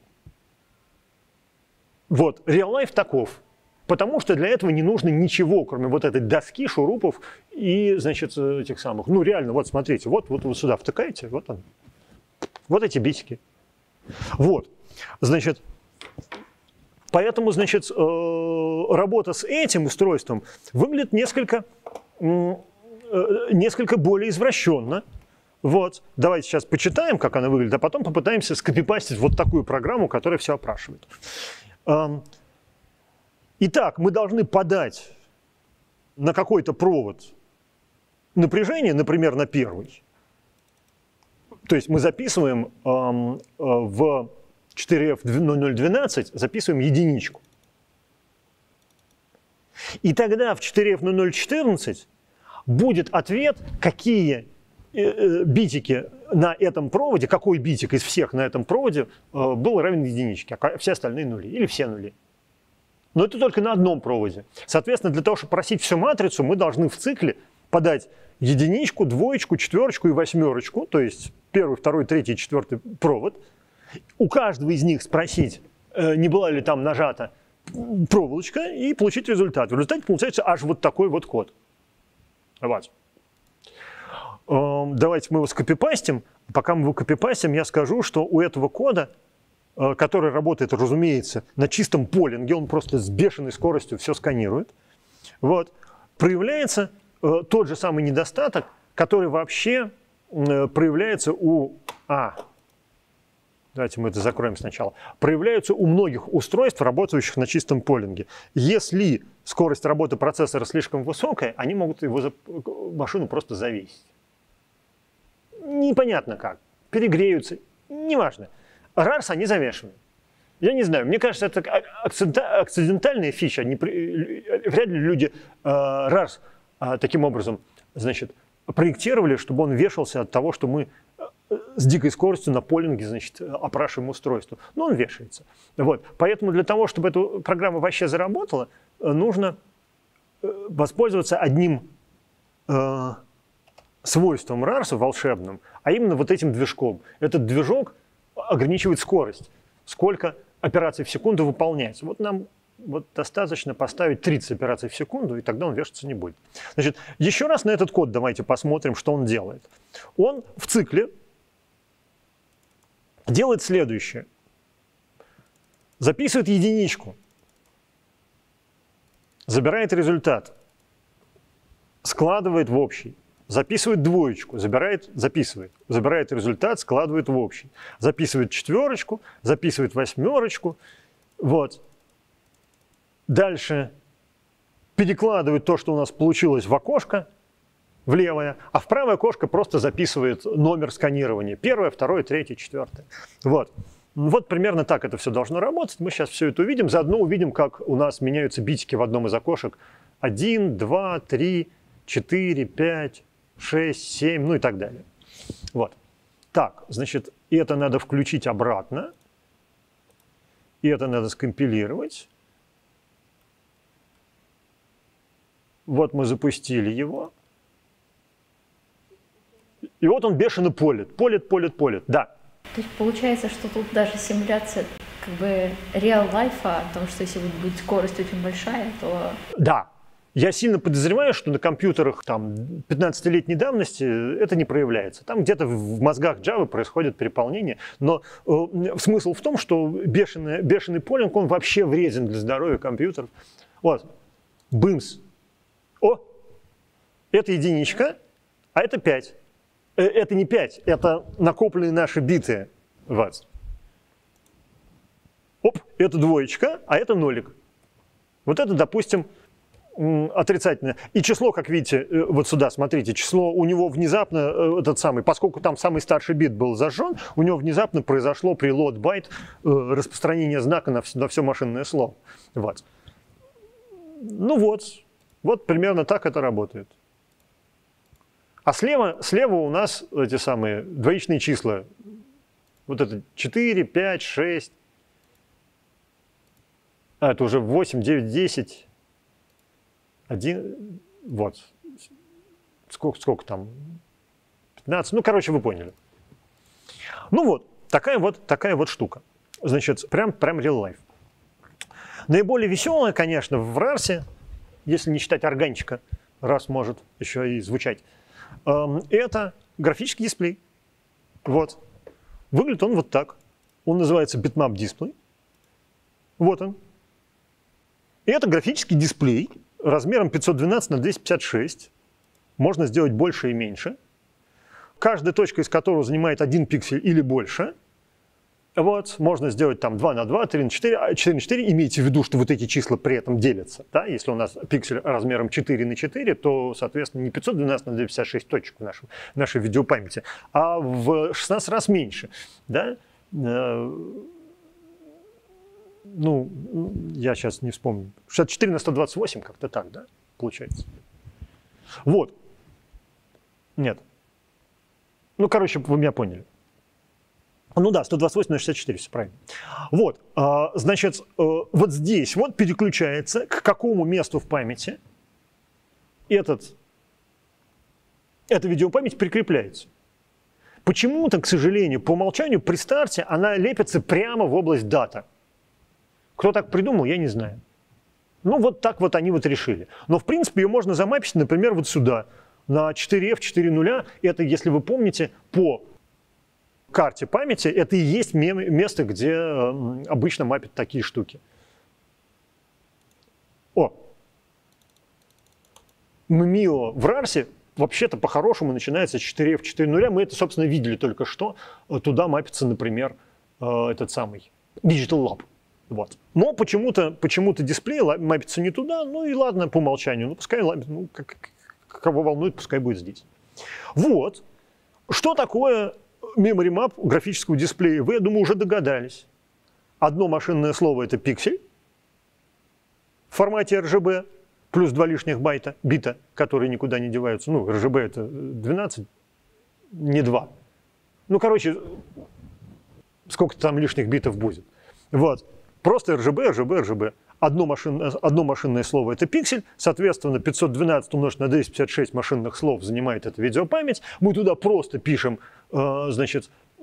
Вот, real life таков. Потому что для этого не нужно ничего, кроме вот этой доски, шурупов и, значит, этих самых. Ну, реально, вот смотрите, вот, вот вы сюда втыкаете, вот он. Вот эти битики. Вот. Значит, поэтому, значит, работа с этим устройством выглядит несколько, несколько более извращенно. Вот. Давайте сейчас почитаем, как она выглядит, а потом попытаемся скопипастить вот такую программу, которая все опрашивает. Итак, мы должны подать на какой-то провод напряжение, например, на первый. То есть мы записываем э, в четыре эф ноль ноль двенадцать, записываем единичку. И тогда в четыре эф ноль ноль четырнадцать будет ответ, какие э, э, битики на этом проводе, какой битик из всех на этом проводе э, был равен единичке, а все остальные нули или все нули. Но это только на одном проводе. Соответственно, для того, чтобы просить всю матрицу, мы должны в цикле подать единичку, двоечку, четверочку и восьмерочку, то есть первый, второй, третий, четвертый провод. У каждого из них спросить, не была ли там нажата проволочка, и получить результат. В результате получается аж вот такой вот код. Вот. давайте мы его скопипастим. Пока мы его копипастим, я скажу, что у этого кода, который работает, разумеется, на чистом полинге, он просто с бешеной скоростью все сканирует, вот, проявляется тот же самый недостаток, который вообще проявляется у... А, давайте мы это закроем сначала. Проявляются у многих устройств, работающих на чистом полинге. Если скорость работы процессора слишком высокая, они могут его, машину просто завесить. Непонятно как. Перегреются. Неважно. рарс они завешивают. Я не знаю, мне кажется, это акцидентальная фича. Не, вряд ли люди э, рарс э, таким образом, значит, проектировали, чтобы он вешался от того, что мы с дикой скоростью на полинге, значит, опрашиваем устройство. Но он вешается. Вот. Поэтому для того, чтобы эта программа вообще заработала, нужно воспользоваться одним э, свойством рарса волшебным, а именно вот этим движком. Этот движок ограничивает скорость, сколько операций в секунду выполняется. Вот нам вот достаточно поставить тридцать операций в секунду, и тогда он вешаться не будет. Значит, еще раз на этот код давайте посмотрим, что он делает. Он в цикле делает следующее. Записывает единичку, забирает результат, складывает в общий, записывает двоечку, забирает, записывает, забирает результат, складывает в общий, записывает четверочку, записывает восьмерочку, вот. Дальше перекладывает то, что у нас получилось в окошко, в левое, а в правое окошко просто записывает номер сканирования. Первое, второе, третье, четвертое. Вот. Вот примерно так это все должно работать. Мы сейчас все это увидим. Заодно увидим, как у нас меняются битики в одном из окошек. один, два, три, четыре, пять, шесть, семь, ну и так далее. Вот. Так, значит, это надо включить обратно. И это надо скомпилировать. Вот мы запустили его. И вот он бешено полит, полит, полит, полит, да. То есть получается, что тут даже симуляция как бы реал-лайфа, о том, что если будет скорость очень большая, то... Да. Я сильно подозреваю, что на компьютерах там пятнадцатилетней давности это не проявляется. Там где-то в мозгах Java происходит переполнение. Но э, смысл в том, что бешеный, бешеный полинг, он вообще вреден для здоровья компьютеров. Вот. Бымс. О! Это единичка, а это пять. Это не пять, это накопленные наши биты. Вот. Оп, это двоечка, а это нолик. Вот это, допустим, отрицательное. И число, как видите, вот сюда, смотрите, число у него внезапно, этот самый, поскольку там самый старший бит был зажжен, у него внезапно произошло при load byte распространение знака на все, на все машинное слово. Вот. Ну вот, вот примерно так это работает. А слева, слева у нас эти самые двоичные числа. Вот это четыре, пять, шесть. А, это уже восемь, девять, десять. один. Вот. Сколько, сколько там? пятнадцать. Ну, короче, вы поняли. Ну вот, такая вот, такая вот штука. Значит, прям, прям real life. Наиболее веселая, конечно, в рарсе, если не считать органчика, раз может еще и звучать, это графический дисплей. Вот. Выглядит он вот так. Он называется bitmap display. Вот он. И это графический дисплей размером пятьсот двенадцать на двести пятьдесят шесть. Можно сделать больше и меньше. Каждая точка из которого занимает один пиксель или больше. Вот. Можно сделать там два на два, три на четыре, четыре на четыре. Имейте в виду, что вот эти числа при этом делятся. Да? Если у нас пиксель размером четыре на четыре, то, соответственно, не пятьсот двенадцать на двести пятьдесят шесть точек в нашем, нашей видеопамяти, а в шестнадцать раз меньше. Да? Ну, я сейчас не вспомню. шестьдесят четыре на сто двадцать восемь, как-то так, да, получается. Вот. Нет. Ну, короче, вы меня поняли. Ну да, сто двадцать восемь на шестьдесят четыре, все правильно. Вот, значит, вот здесь вот переключается, к какому месту в памяти этот, эта видеопамять прикрепляется. Почему-то, к сожалению, по умолчанию при старте она лепится прямо в область дата. Кто так придумал, я не знаю. Ну вот так вот они вот решили. Но в принципе ее можно замапить, например, вот сюда, на четыре эф, четыре нуля. Это, если вы помните, по карте памяти, это и есть место, где обычно мапят такие штуки. О! ММИО в рарсе вообще-то по-хорошему начинается с четыре эф, четыре нуля. Мы это, собственно, видели только что. Туда мапится, например, этот самый Digital Lab. Вот. Но почему-то почему-то дисплей мапится не туда, ну и ладно, по умолчанию. Ну, пускай, ну, как, кого волнует, пускай будет здесь. Вот. Что такое memory map графического дисплея? Вы, я думаю, уже догадались. Одно машинное слово – это пиксель в формате эр джи би, плюс два лишних байта, бита, которые никуда не деваются. Ну, эр джи би – это двенадцать, не два. Ну, короче, сколько там лишних битов будет. Вот. Просто эр джи би, эр джи би, эр джи би. Одно, машин, одно машинное слово – это пиксель, соответственно, пятьсот двенадцать умножить на двести пятьдесят шесть машинных слов занимает эта видеопамять. Мы туда просто пишем, э, значит, э,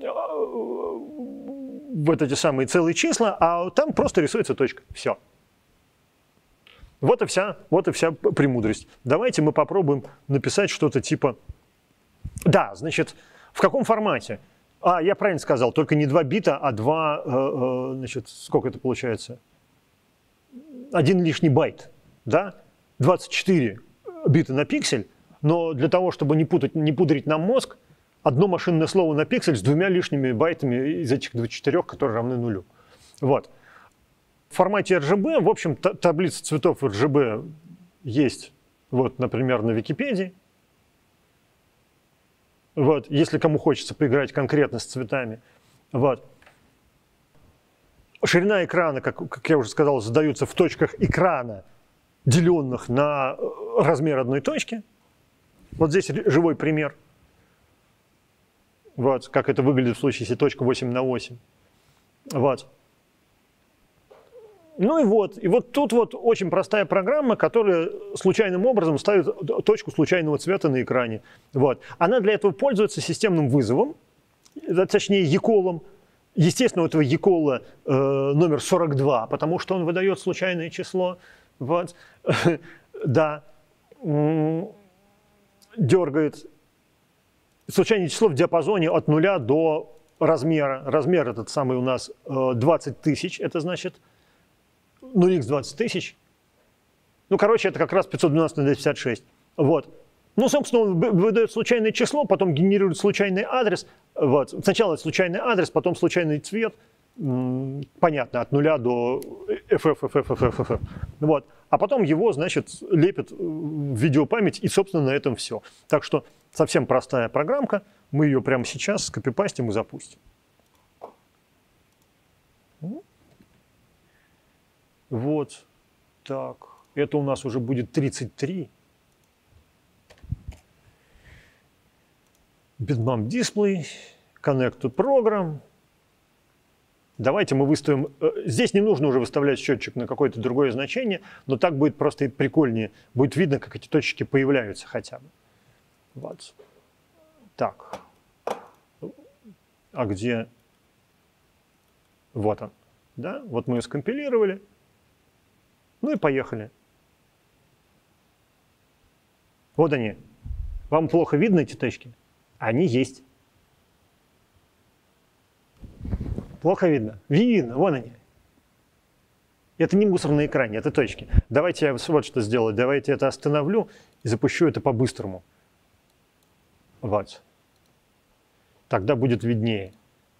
вот эти самые целые числа, а там просто рисуется точка. Все. Вот и вся, вот и вся премудрость. Давайте мы попробуем написать что-то типа… Да, значит, в каком формате? А, я правильно сказал, только не два бита, а два, э, э, значит, сколько это получается? Один лишний байт, да? двадцать четыре бита на пиксель, но для того, чтобы не, путать, не пудрить нам мозг, одно машинное слово на пиксель с двумя лишними байтами из этих двадцати четырёх, которые равны нулю. Вот. В формате эр джи би, в общем, таблица цветов эр джи би есть, вот, например, на Википедии. Вот, если кому хочется поиграть конкретно с цветами. Вот. Ширина экрана, как, как я уже сказал, задается в точках экрана, деленных на размер одной точки. Вот здесь живой пример. Вот, как это выглядит в случае, если точка восемь на восемь. Вот. Ну и вот, и вот тут вот очень простая программа, которая случайным образом ставит точку случайного цвета на экране. Вот. Она для этого пользуется системным вызовом, точнее e-call'ом. Естественно, у этого e-call'а э, номер сорок два, потому что он выдает случайное число. Вот. Да. Дергает случайное число в диапазоне от нуля до размера. Размер этот самый у нас э, двадцать тысяч, это значит… Ну, икс двадцать тысяч. Ну, короче, это как раз пятьсот двенадцать на двести пятьдесят шесть. Вот. Ну, собственно, он выдает случайное число, потом генерирует случайный адрес. Вот. Сначала случайный адрес, потом случайный цвет. Понятно, от нуля до эф эф, эф эф, эф эф, эф эф. Вот. А потом его, значит, лепит в видеопамять, и, собственно, на этом все. Так что совсем простая программка. Мы ее прямо сейчас скопипастим и запустим. Вот, так, это у нас уже будет тридцать три. Bitmap Display, Connect to Program. Давайте мы выставим, здесь не нужно уже выставлять счетчик на какое-то другое значение, но так будет просто и прикольнее. Будет видно, как эти точки появляются хотя бы. Вот. Так, а где? Вот он, да, вот мы ее скомпилировали. Ну и поехали. Вот они. Вам плохо видно эти точки? Они есть. Плохо видно? Видно, вон они. Это не мусор на экране, это точки. Давайте я вот что сделаю. Давайте это остановлю и запущу это по-быстрому. Вот. Тогда будет виднее.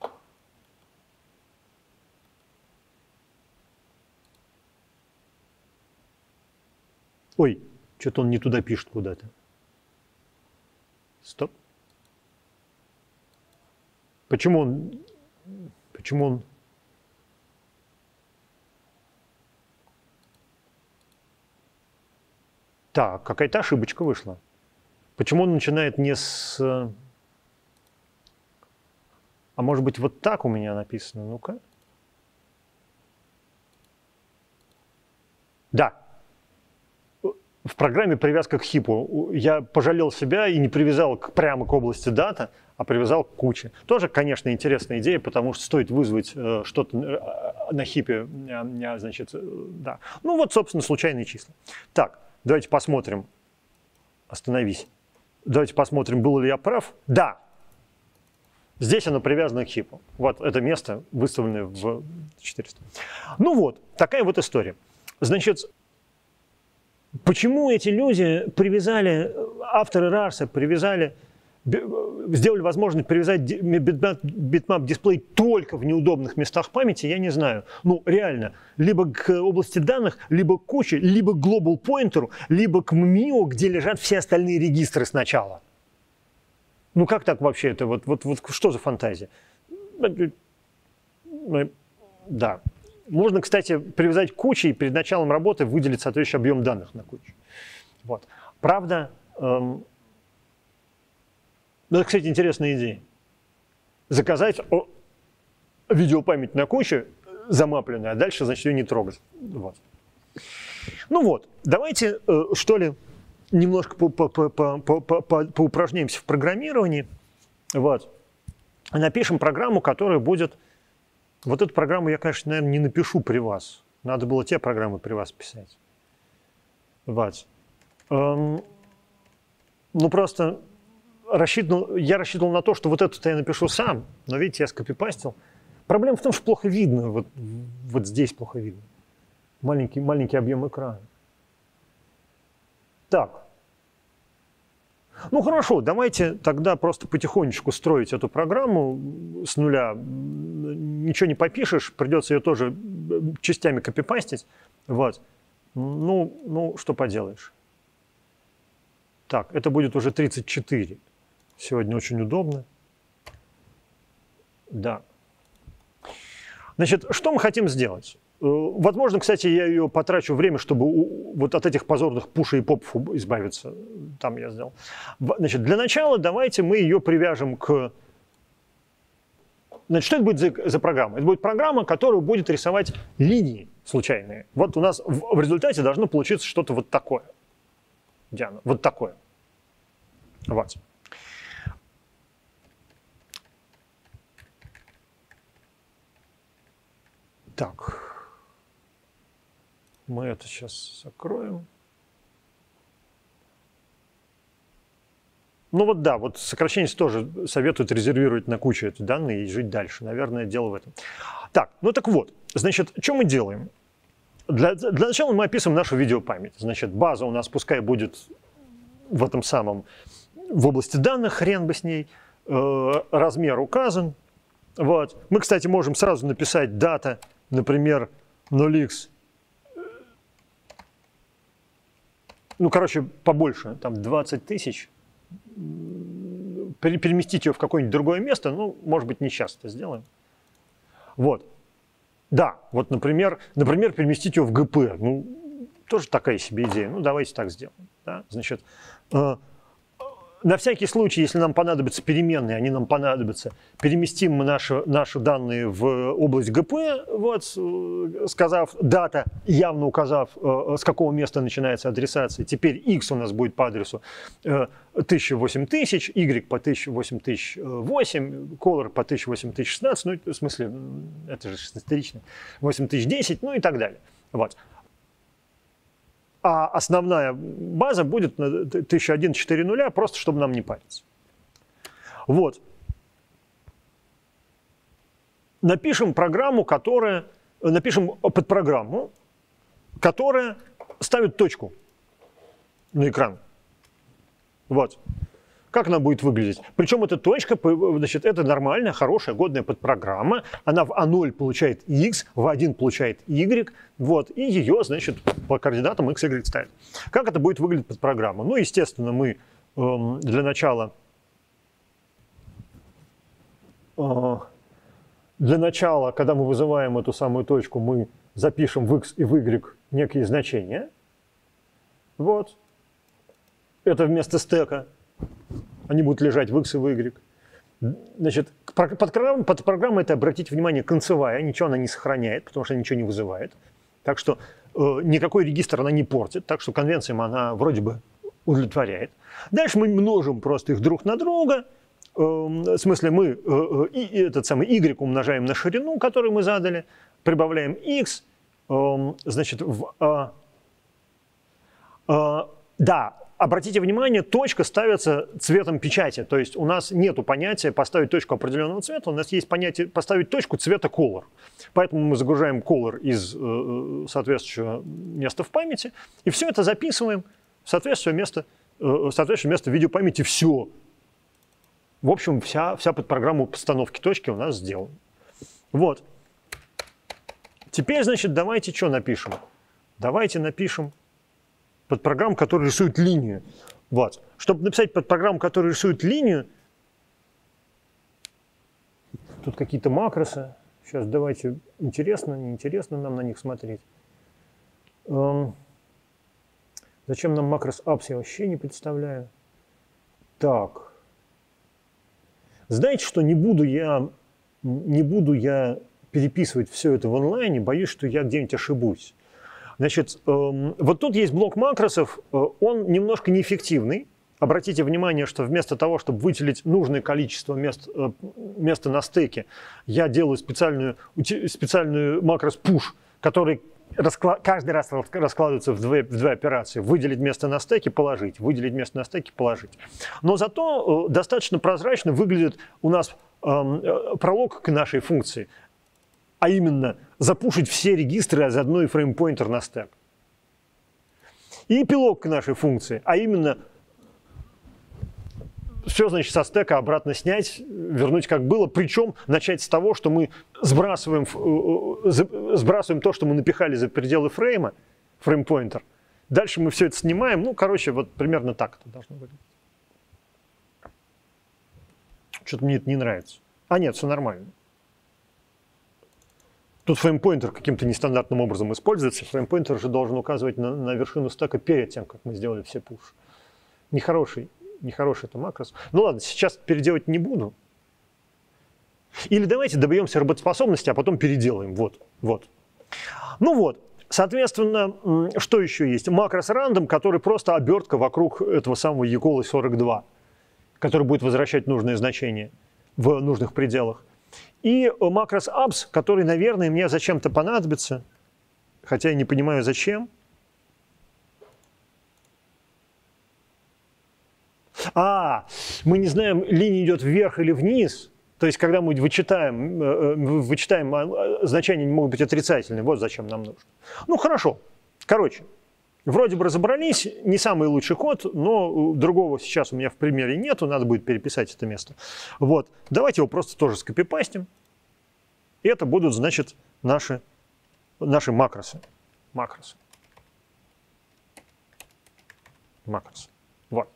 Ой, что-то он не туда пишет куда-то. Стоп. Почему он... Почему он... Так, какая-то ошибочка вышла. Почему он начинает не с... А может быть, вот так у меня написано? Ну-ка. Да. В программе привязка к хипу. Я пожалел себя и не привязал к, прямо к области дата, а привязал к куче. Тоже, конечно, интересная идея, потому что стоит вызвать э, что-то на хипе, э, значит, э, да. Ну вот, собственно, случайные числа. Так, давайте посмотрим. Остановись. давайте посмотрим, был ли я прав. Да. Здесь оно привязано к хипу. Вот это место, выставленное в четыреста. Ну вот, такая вот история. Значит, почему эти люди привязали, авторы Рарса привязали, сделали возможность привязать битмап-дисплей только в неудобных местах памяти, я не знаю. Ну, реально, либо к области данных, либо к куче, либо к global pointer, либо к мио, где лежат все остальные регистры сначала. Ну, как так вообще это? Вот, вот, вот что за фантазия? Да. Можно, кстати, привязать к куче и перед началом работы выделить соответствующий объем данных на кучу. Вот. Правда, эм, ну, это, кстати, интересная идея. Заказать о, видеопамять на куче замапленную, а дальше, значит, ее не трогать. Вот. Ну вот, давайте, э, что ли, немножко поупражняемся в программировании. Вот. Напишем программу, которая будет... Вот эту программу я, конечно, наверное, не напишу при вас. Надо было те программы при вас писать. Вот. Эм, ну, просто рассчитывал, я рассчитывал на то, что вот эту-то я напишу сам, но, видите, я скопипастил. Проблема в том, что плохо видно. Вот, вот здесь плохо видно. Маленький, маленький объем экрана. Так. Ну хорошо, давайте тогда просто потихонечку строить эту программу с нуля. Ничего не попишешь, придется ее тоже частями копипастить. Вот. Ну, ну, что поделаешь. Так, это будет уже тридцать четыре. Сегодня очень удобно. Да. Значит, что мы хотим сделать? Возможно, кстати, я ее потрачу время, чтобы вот от этих позорных пушей и попов избавиться. Там я сделал. Значит, для начала давайте мы ее привяжем к... Значит, что это будет за, за программа? Это будет программа, которая будет рисовать линии случайные. Вот у нас в, в результате должно получиться что-то вот такое. Диана, вот такое. Вот. Так. Мы это сейчас закроем. Ну вот да, вот сокращенец тоже советует резервировать на кучу эти данные и жить дальше. Наверное, дело в этом. Так, ну так вот, значит, что мы делаем? Для, для начала мы описываем нашу видеопамять. Значит, база у нас пускай будет в этом самом, в области данных, хрен бы с ней, э, размер указан. Вот. Мы, кстати, можем сразу написать дата, например, ноль икс. Ну, короче, побольше, там двадцать тысяч. Переместить ее в какое-нибудь другое место, ну, может быть, не сейчас это сделаем. Вот. Да, вот, например, например, переместить ее в джи пи. Ну, тоже такая себе идея. Ну, давайте так сделаем. Да? Значит, э, на всякий случай, если нам понадобятся переменные, они нам понадобятся, переместим мы наши, наши данные в область джи пи, вот, сказав дата, явно указав, с какого места начинается адресация. Теперь x у нас будет по адресу тысяча восемь тысяч, y по тысяча восемь тысяч восемь, color по тысяча восемь тысяч шестнадцать, ну, в смысле, это же шестнадцатерично, восемь тысяч десять, ну и так далее. Вот. А основная база будет тысяча один четыре нуля, просто чтобы нам не париться. Вот. Напишем программу, которая... Напишем подпрограмму, которая ставит точку на экран. Вот. Как она будет выглядеть? Причем эта точка, значит, это нормальная, хорошая, годная подпрограмма. Она в а ноль получает x, в а один получает y. Вот, и ее, значит, по координатам x, y ставит. Как это будет выглядеть подпрограмма? Ну, естественно, мы э, для начала... Э, для начала, когда мы вызываем эту самую точку, мы запишем в x и в y некие значения. Вот. Это вместо стека. Они будут лежать в x и в y. Значит, подпрограмма, подпрограмма это, обратите внимание, концевая, ничего она не сохраняет, потому что она ничего не вызывает. Так что э, никакой регистр она не портит, так что конвенциям она вроде бы удовлетворяет. Дальше мы множим просто их друг на друга. Э, в смысле, мы э, и, и этот самый y умножаем на ширину, которую мы задали, прибавляем x, э, значит, в... Э, э, да, обратите внимание, точка ставится цветом печати. То есть у нас нет понятия поставить точку определенного цвета, у нас есть понятие поставить точку цвета color. Поэтому мы загружаем color из э, соответствующего места в памяти, и все это записываем в соответствующее место, э, в соответствующее место видеопамяти. Все. В общем, вся, вся подпрограмма постановки точки у нас сделана. Вот. Теперь, значит, давайте что напишем? Давайте напишем подпрограмму, которая рисует линию. Вот. Чтобы написать подпрограмму, которая рисует линию, тут какие-то макросы. Сейчас давайте, интересно, неинтересно нам на них смотреть. Эм, зачем нам макрос apps, я вообще не представляю. Так. Знаете что, не буду я, не буду я переписывать все это в онлайне, боюсь, что я где-нибудь ошибусь. Значит, эм, вот тут есть блок макросов, э, он немножко неэффективный. Обратите внимание, что вместо того, чтобы выделить нужное количество мест, э, места на стеке, я делаю специальную, специальную макрос push, который раскла- каждый раз раскладывается в две, в две операции. Выделить место на стеке, положить. Выделить место на стеке, положить. Но зато э, достаточно прозрачно выглядит у нас э, пролог к нашей функции. А именно, запушить все регистры из одной фреймпоинтер на стек. И эпилог к нашей функции, а именно, все, значит, со стека обратно снять, вернуть как было, причем начать с того, что мы сбрасываем, сбрасываем то, что мы напихали за пределы фрейма, фреймпоинтер. Дальше мы все это снимаем, ну, короче, вот примерно так это должно выглядеть. Что-то мне это не нравится. А нет, все нормально. Тут фреймпоинтер каким-то нестандартным образом используется. Фреймпоинтер же должен указывать на, на вершину стека перед тем, как мы сделали все пуш. Нехороший, нехороший это макрос. Ну ладно, сейчас переделать не буду. Или давайте добьемся работоспособности, а потом переделаем. Вот, вот. Ну вот, соответственно, что еще есть? Макрос random, который просто обертка вокруг этого самого equal сорок два, который будет возвращать нужное значение в нужных пределах. И макрос apps, который, наверное, мне зачем-то понадобится, хотя я не понимаю, зачем. А, мы не знаем, линия идет вверх или вниз. То есть, когда мы вычитаем, вычитаем, значения не могут быть отрицательные. Вот зачем нам нужно. Ну, хорошо. Короче, вроде бы разобрались. Не самый лучший код, но другого сейчас у меня в примере нету. Надо будет переписать это место. Вот. Давайте его просто тоже скопипастим. И это будут, значит, наши, наши макросы. Макросы. Макросы. Вот.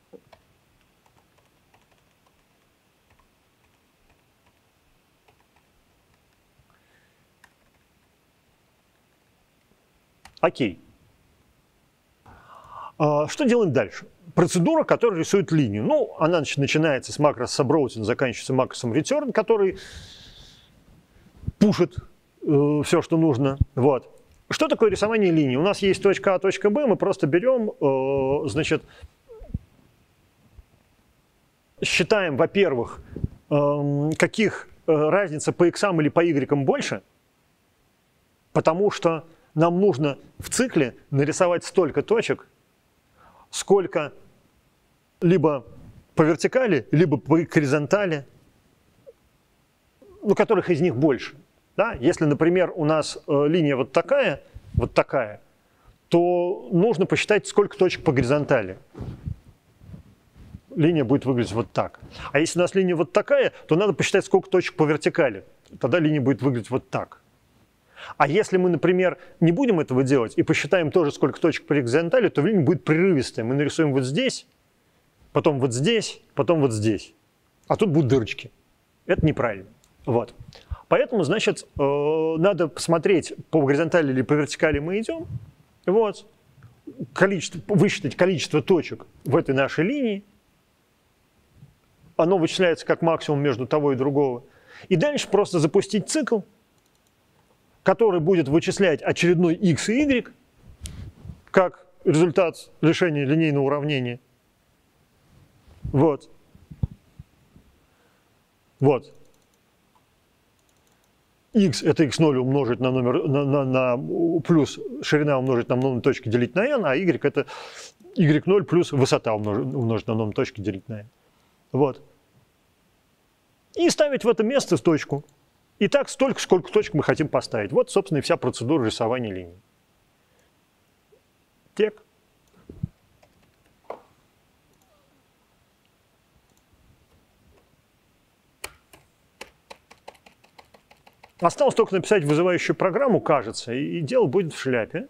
Окей. А, что делаем дальше? Процедура, которая рисует линию. Ну, она начинается с макроса subroutine, заканчивается макросом return, который пушит э, все, что нужно. Вот. Что такое рисование линии? У нас есть точка А, точка Б, мы просто берем, э, значит, считаем, во-первых, э, каких э, разница по x или по y больше, потому что нам нужно в цикле нарисовать столько точек, сколько либо по вертикали, либо по горизонтали, ну, которых из них больше. Да? Если, например, у нас э, линия вот такая, вот такая, то нужно посчитать, сколько точек по горизонтали. Линия будет выглядеть вот так. А если у нас линия вот такая, то надо посчитать, сколько точек по вертикали. Тогда линия будет выглядеть вот так. А если мы, например, не будем этого делать и посчитаем тоже, сколько точек по горизонтали, то линия будет прерывистая. Мы нарисуем вот здесь, потом вот здесь, потом вот здесь. А тут будут дырочки. Это неправильно. Вот. Поэтому, значит, надо посмотреть, по горизонтали или по вертикали мы идем. Вот. Количество, высчитать количество точек в этой нашей линии. Оно вычисляется как максимум между того и другого. И дальше просто запустить цикл, который будет вычислять очередной x и y как результат решения линейного уравнения. Вот. Вот. x это икс ноль умножить на номер, на, на, на плюс ширина умножить на номер точки делить на n, а y это y ноль плюс высота умножить, умножить на номер точки делить на n. Вот. И ставить в это место точку. И так столько, сколько точек мы хотим поставить. Вот, собственно, и вся процедура рисования линий. Тек. Осталось только написать вызывающую программу, кажется, и дело будет в шляпе.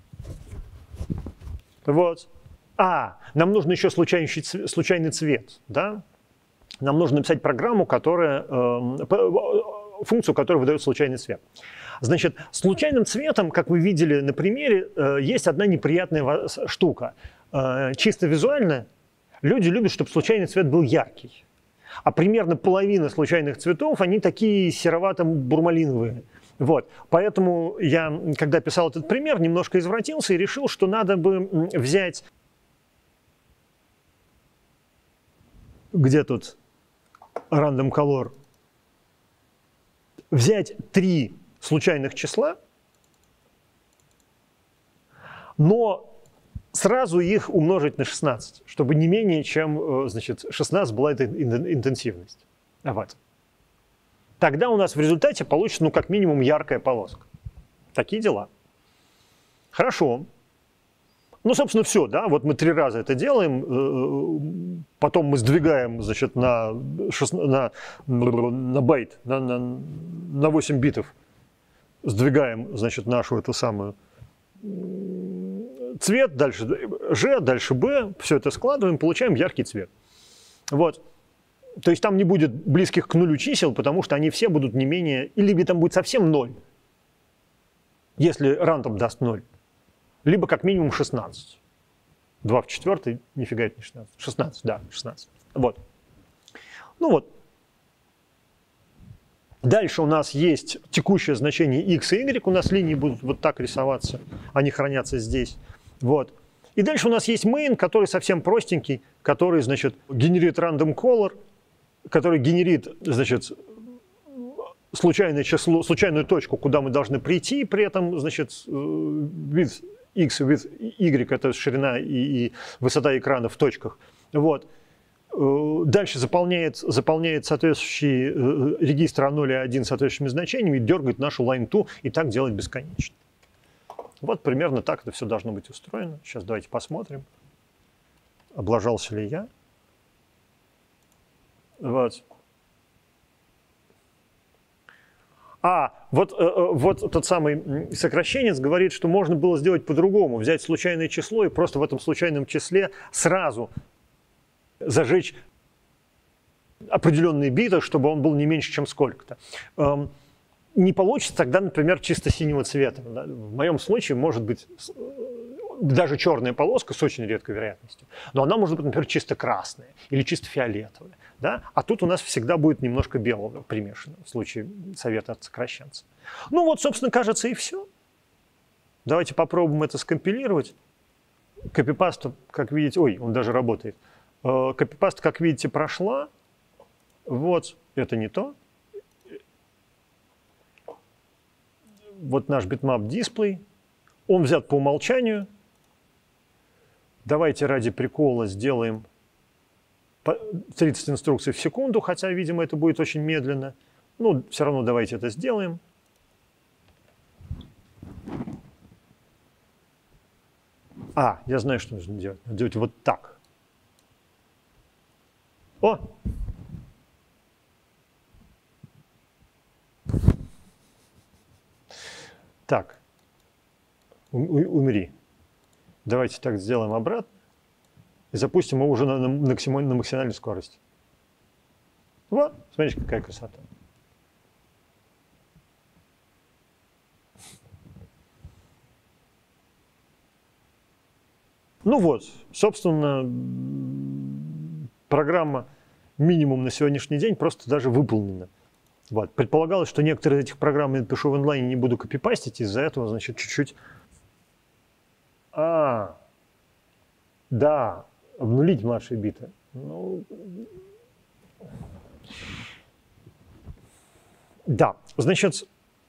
Вот. А, нам нужно еще случайный, случайный цвет, да? Нам нужно написать программу, которая, э, функцию, которая выдает случайный цвет. Значит, случайным цветом, как вы видели на примере, э, есть одна неприятная штука. Э, чисто визуально люди любят, чтобы случайный цвет был яркий. А примерно половина случайных цветов, они такие серовато-бурмалиновые. Вот. Поэтому я, когда писал этот пример, немножко извратился и решил, что надо бы взять... Где тут random color? Взять три случайных числа, но сразу их умножить на шестнадцать, чтобы не менее чем, значит, шестнадцать была эта интенсивность. Вот. Тогда у нас в результате получится, ну, как минимум, яркая полоска. Такие дела. Хорошо. Ну, собственно, все, да, вот мы три раза это делаем, потом мы сдвигаем, значит, на, на, на байт, на, на, на восемь битов, сдвигаем, значит, нашу эту самую цвет, дальше G, дальше B, все это складываем, получаем яркий цвет. Вот. То есть там не будет близких к нулю чисел, потому что они все будут не менее, или там будет совсем ноль, если рандом даст ноль. Либо как минимум шестнадцать. два в четвертой, нифига это не шестнадцать. шестнадцать, да, шестнадцать. Вот. Ну вот. Дальше у нас есть текущее значение x и y. У нас линии будут вот так рисоваться. Они хранятся здесь. Вот. И дальше у нас есть main, который совсем простенький, который, значит, генерит random color, который генерит, значит, случайное число, случайную точку, куда мы должны прийти, при этом, значит, with x, with y, это ширина и, и высота экрана в точках. Вот. Дальше заполняет, заполняет соответствующий регистр а ноль и а один соответствующими значениями, дергает нашу line two и так делать бесконечно. Вот примерно так это все должно быть устроено. Сейчас давайте посмотрим, облажался ли я. Вот. А, вот, вот тот самый сокращенец говорит, что можно было сделать по-другому. Взять случайное число и просто в этом случайном числе сразу зажечь определенные биты, чтобы он был не меньше, чем сколько-то. Не получится тогда, например, чисто синего цвета. В моем случае может быть даже черная полоска с очень редкой вероятностью, но она может быть, например, чисто красная или чисто фиолетовая. Да? А тут у нас всегда будет немножко белого примешано в случае совета от сокращенца. Ну вот, собственно, кажется, и все. Давайте попробуем это скомпилировать. Копипаста, как видите, ой, он даже работает. Копипаста, как видите, прошла. Вот, это не то. Вот наш bitmap display. Он взят по умолчанию. Давайте ради прикола сделаем тридцать инструкций в секунду, хотя, видимо, это будет очень медленно. Ну, все равно давайте это сделаем. А, я знаю, что нужно делать. Надо делать вот так. О! Так. Умри. Давайте так сделаем обратно. И запустим его уже на, на, на максимальной скорости. Вот, смотрите, какая красота. Ну вот, собственно, программа минимум на сегодняшний день просто даже выполнена. Вот. Предполагалось, что некоторые из этих программ я напишу в онлайне, не буду копипастить, из-за этого, значит, чуть-чуть... А, да, обнулить младшие биты. Ну, да, значит,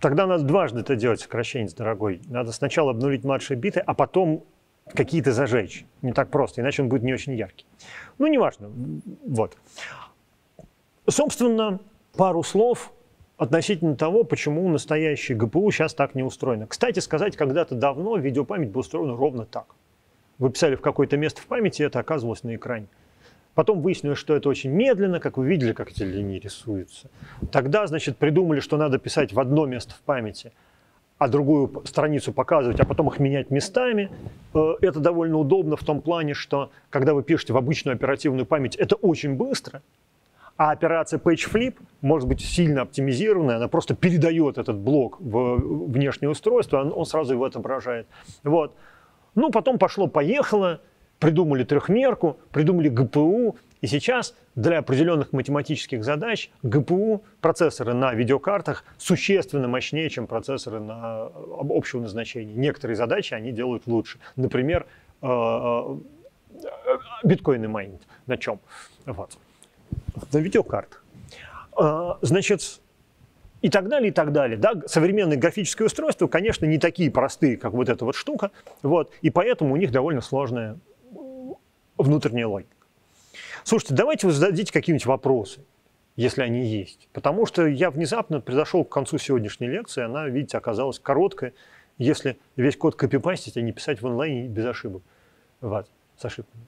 Тогда надо дважды это делать, сокращенец дорогой. Надо сначала обнулить младшие биты, а потом какие-то зажечь. Не так просто, иначе он будет не очень яркий. Ну, неважно. Вот. Собственно, пару слов относительно того, почему настоящий ГПУ сейчас так не устроено. Кстати сказать, когда-то давно видеопамять была устроена ровно так. Вы писали в какое-то место в памяти, это оказывалось на экране. Потом выяснилось, что это очень медленно, как вы видели, как эти линии рисуются. Тогда, значит, придумали, что надо писать в одно место в памяти, а другую страницу показывать, а потом их менять местами. Это довольно удобно в том плане, что когда вы пишете в обычную оперативную память, это очень быстро, а операция Page Flip может быть сильно оптимизированная, она просто передает этот блок в внешнее устройство, он сразу его отображает. Вот. Ну, потом пошло-поехало. Придумали трехмерку, придумали ГПУ, и сейчас для определенных математических задач ГПУ, процессоры на видеокартах, существенно мощнее, чем процессоры на общего назначения. Некоторые задачи они делают лучше. Например, биткоины майнить. На чем? Вот. На видеокартах. Значит, и так далее, и так далее. Да? Современные графические устройства, конечно, не такие простые, как вот эта вот штука, вот, и поэтому у них довольно сложная внутренняя логика. Слушайте, давайте вы зададите какие-нибудь вопросы, если они есть. Потому что я внезапно пришел к концу сегодняшней лекции, она, видите, оказалась короткая, если весь код копипастить, а не писать в онлайне без ошибок. Вот, с ошибками.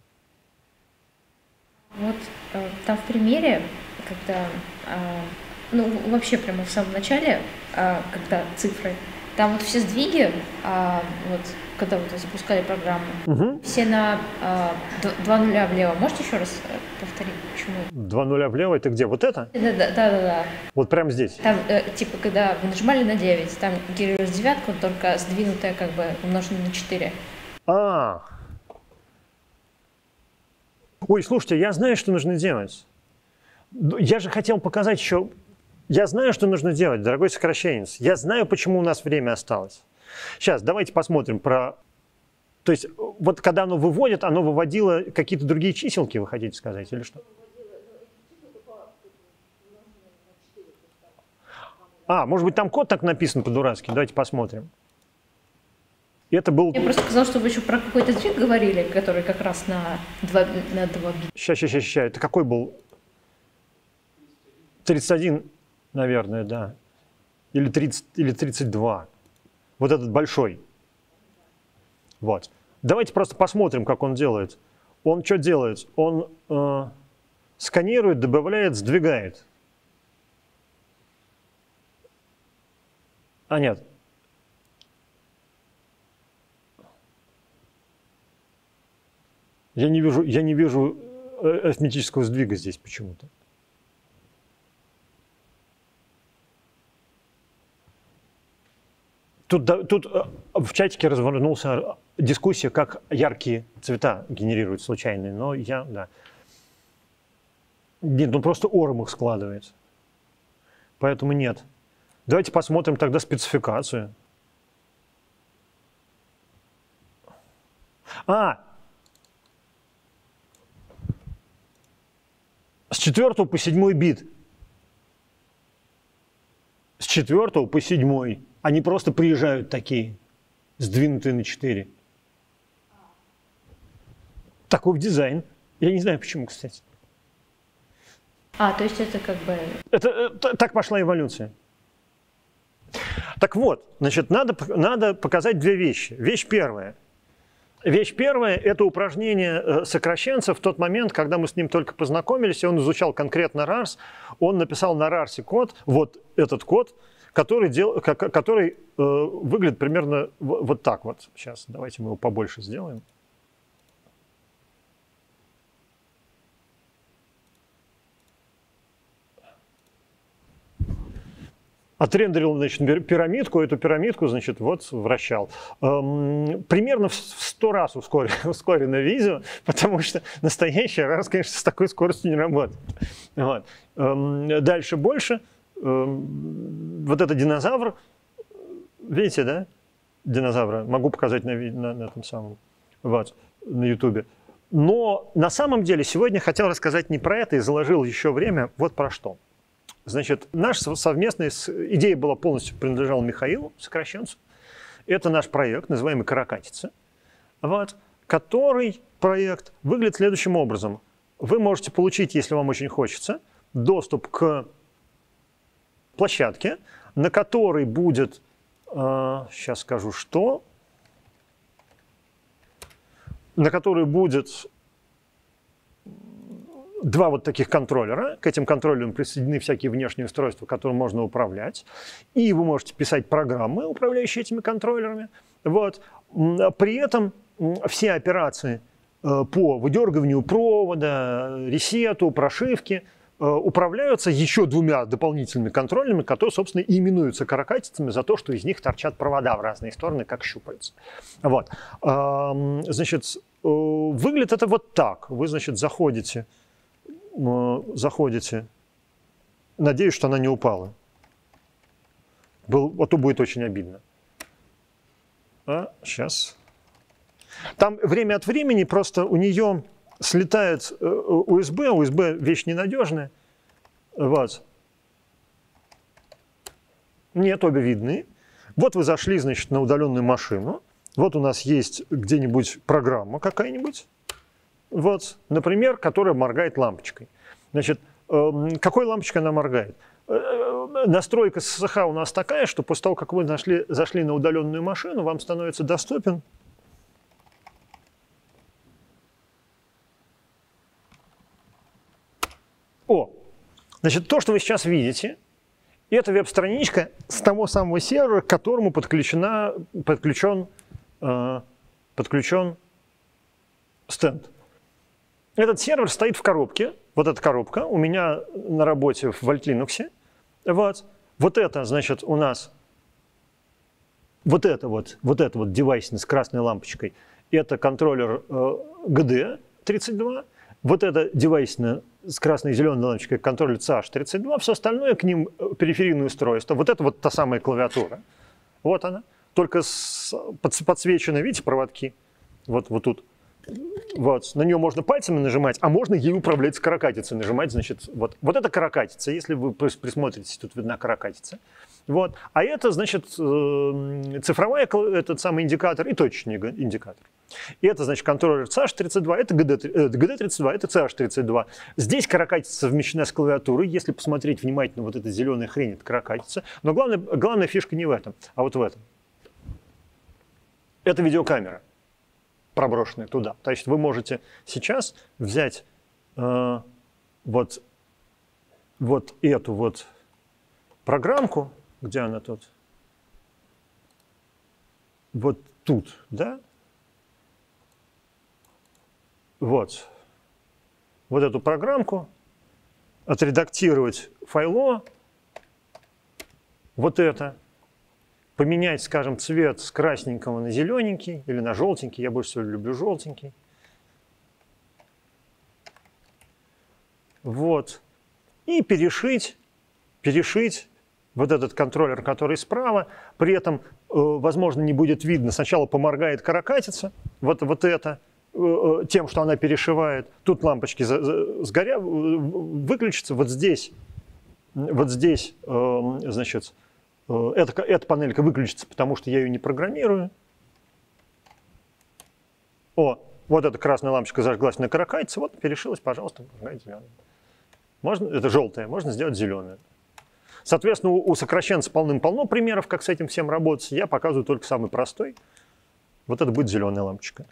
Вот э, там в примере, когда, э, ну вообще прямо в самом начале, э, когда цифры, там вот все сдвиги, э, вот когда вы запускали программу, угу. все на э, два нуля влево. Можете еще раз повторить, почему? Два нуля влево, это где? Вот это? Да, да, да, да, да. Вот прямо здесь? Там, э, типа, когда вы нажимали на девять, там генерируется девятку, только сдвинутая, как бы, умноженная на четыре. А. Ой, слушайте, я знаю, что нужно делать. Я же хотел показать еще... Я знаю, что нужно делать, дорогой сокращенец. Я знаю, почему у нас время осталось. Сейчас, давайте посмотрим про... То есть, вот когда оно выводит, оно выводило какие-то другие чиселки, вы хотите сказать, или что? А, может быть, там код так написан по-дурацки? Давайте посмотрим. Это был... Я просто сказал, что вы еще про какой-то сдвиг говорили, который как раз на два бита. Сейчас, сейчас, сейчас. Это какой был? тридцать один, наверное, да. Или тридцать, или тридцать два. Вот этот большой. Вот. Давайте просто посмотрим, как он делает. Он что делает? Он э, сканирует, добавляет, сдвигает. А нет. Я не вижу, я не вижу арифметического сдвига здесь почему-то. Тут, тут в чатике развернулся дискуссия, как яркие цвета генерируют случайные, но я, да. Нет, ну просто ором их складывает. Поэтому нет. Давайте посмотрим тогда спецификацию. А! С четвертого по седьмой бит. С четвертого по седьмой. Они просто приезжают такие, сдвинутые на четыре. Такой дизайн. Я не знаю, почему, кстати. А, то есть это как бы... Это, это, так пошла эволюция. Так вот, значит, надо, надо показать две вещи. Вещь первая. Вещь первая – это упражнение сокращенца в тот момент, когда мы с ним только познакомились, и он изучал конкретно рарс. Он написал на рарсе код, вот этот код, который, дел, который э, выглядит примерно вот так вот. Сейчас, давайте мы его побольше сделаем. Отрендерил, значит, пирамидку, эту пирамидку, значит, вот вращал. Эм, примерно в сто раз ускорено, ускорено видео, потому что настоящий рарс, конечно, с такой скоростью не работает. Вот. Эм, дальше больше. Эм, вот это динозавр. Видите, да? Динозавра. Могу показать на, на, на этом самом, вот, на ютубе. Но на самом деле сегодня хотел рассказать не про это и заложил еще время вот про что. Значит, наша совместная идея была полностью принадлежала Михаилу Сокращенцу. Это наш проект, называемый «Каракатица», вот, который проект выглядит следующим образом. Вы можете получить, если вам очень хочется, доступ к площадке, на которой будет, э, сейчас скажу, что, на которой будет два вот таких контроллера. К этим контроллерам присоединены всякие внешние устройства, которым можно управлять. И вы можете писать программы, управляющие этими контроллерами. Вот. При этом все операции по выдергиванию провода, ресету, прошивке управляются еще двумя дополнительными контроллерами, которые, собственно, и именуются каракатицами за то, что из них торчат провода в разные стороны, как щупальца. Вот. Значит, выглядит это вот так. Вы, значит, заходите, заходите. Надеюсь, что она не упала. Был, а то будет очень обидно. А, сейчас. Там время от времени просто у нее слетает ю эс би, ю эс би вещь ненадежная. Вот. Нет, обе видны. Вот вы зашли, значит, на удаленную машину. Вот у нас есть где-нибудь программа какая-нибудь. Вот, например, которая моргает лампочкой. Значит, какой лампочкой она моргает? Настройка эс эс эйч у нас такая, что после того, как вы нашли, зашли на удаленную машину, вам становится доступен О, значит, то, что вы сейчас видите, это веб-страничка с того самого сервера, к которому подключена, подключен, э, подключен стенд. Этот сервер стоит в коробке. Вот эта коробка у меня на работе в Volt Linux. Вот, вот это, значит, у нас вот это вот, вот это вот девайс с красной лампочкой. Это контроллер э, джи ди тридцать два. Вот это девайс с красной и зеленой лампочкой, контроллер си эйч тридцать два. Все остальное к ним периферийное устройство. Вот это вот та самая клавиатура. Вот она. Только с, под, подсвечены, видите, проводки. Вот, вот тут. Вот. На нее можно пальцами нажимать, а можно ей управлять с каракатицей. Нажимать, значит, вот. Вот это каракатица. Если вы присмотритесь, тут видна каракатица. Вот. А это, значит, цифровой этот самый индикатор и точечный индикатор. И это, значит, контроллер си эйч тридцать два, это джи ди тридцать два, это си эйч тридцать два. Здесь каракатица совмещена с клавиатурой. Если посмотреть внимательно, вот эта зеленая хрень, это каракатица. Но главное, главная фишка не в этом, а вот в этом. Это видеокамера, проброшенная туда. То есть вы можете сейчас взять э, вот, вот эту вот программку, где она тут? Вот тут, да? Вот. Вот эту программку, отредактировать файло, вот это, поменять, скажем, цвет с красненького на зелененький или на желтенький. Я больше всего люблю желтенький. Вот. И перешить, перешить вот этот контроллер, который справа. При этом, возможно, не будет видно. Сначала поморгает каракатица, вот, вот это, тем, что она перешивает. Тут лампочки сгорят, выключатся. Вот здесь, вот здесь, значит, эта, эта панелька выключится, потому что я ее не программирую. О, вот эта красная лампочка зажглась на каракатице, вот перешилась, пожалуйста, зеленая. Можно, это желтая, можно сделать зеленую. Соответственно, у, у сокращенца полным-полно примеров, как с этим всем работать. Я показываю только самый простой. Вот это будет зеленая лампочка.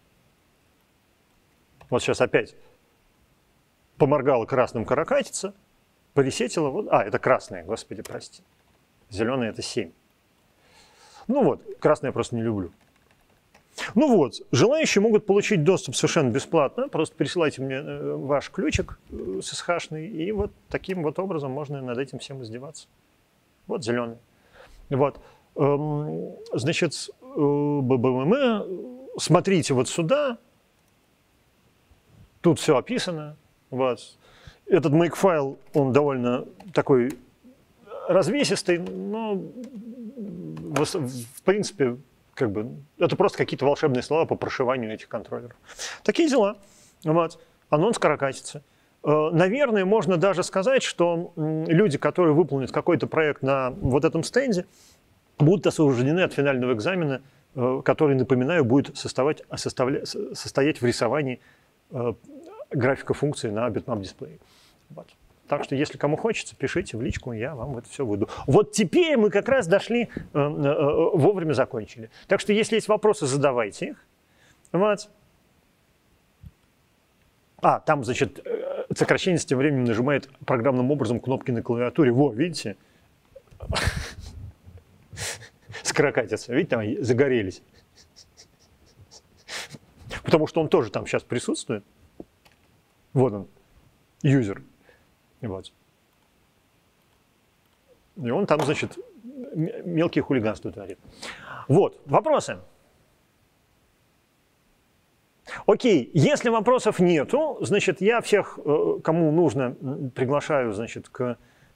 Вот сейчас опять поморгала красным каракатица, поресетила. Вот, а, это красная, господи, прости. Зеленая это семь. Ну вот, красное я просто не люблю. Ну вот, желающие могут получить доступ совершенно бесплатно. Просто присылайте мне ваш ключик эс эс эйч-ный, и вот таким вот образом можно над этим всем издеваться. Вот зеленый. Вот. Значит, смотрите вот сюда. Тут все описано. Вот. Этот make-файл, он довольно такой развесистый, но в, в принципе, как бы, это просто какие-то волшебные слова по прошиванию этих контроллеров. Такие дела. Вот. Анонс каракатицы. наверное, можно даже сказать, что люди, которые выполнят какой-то проект на вот этом стенде, будут освобождены от финального экзамена, который, напоминаю, будет составать, составля, состоять в рисовании графика функции на битмап-дисплее. Вот. Так что, если кому хочется, пишите в личку, я вам это все выйду. Вот теперь мы как раз дошли, э, э, вовремя закончили. Так что, если есть вопросы, задавайте их. Вот. А, там, значит, сокращение тем временем нажимает программным образом кнопки на клавиатуре. Во, видите? Скорокатица. Видите, там загорелись. Потому что он тоже там сейчас присутствует. Вот он, юзер. Вот. И он там, значит, мелкие хулиганства творит. Вот, вопросы? Окей, если вопросов нету, значит, я всех, кому нужно, приглашаю, значит, к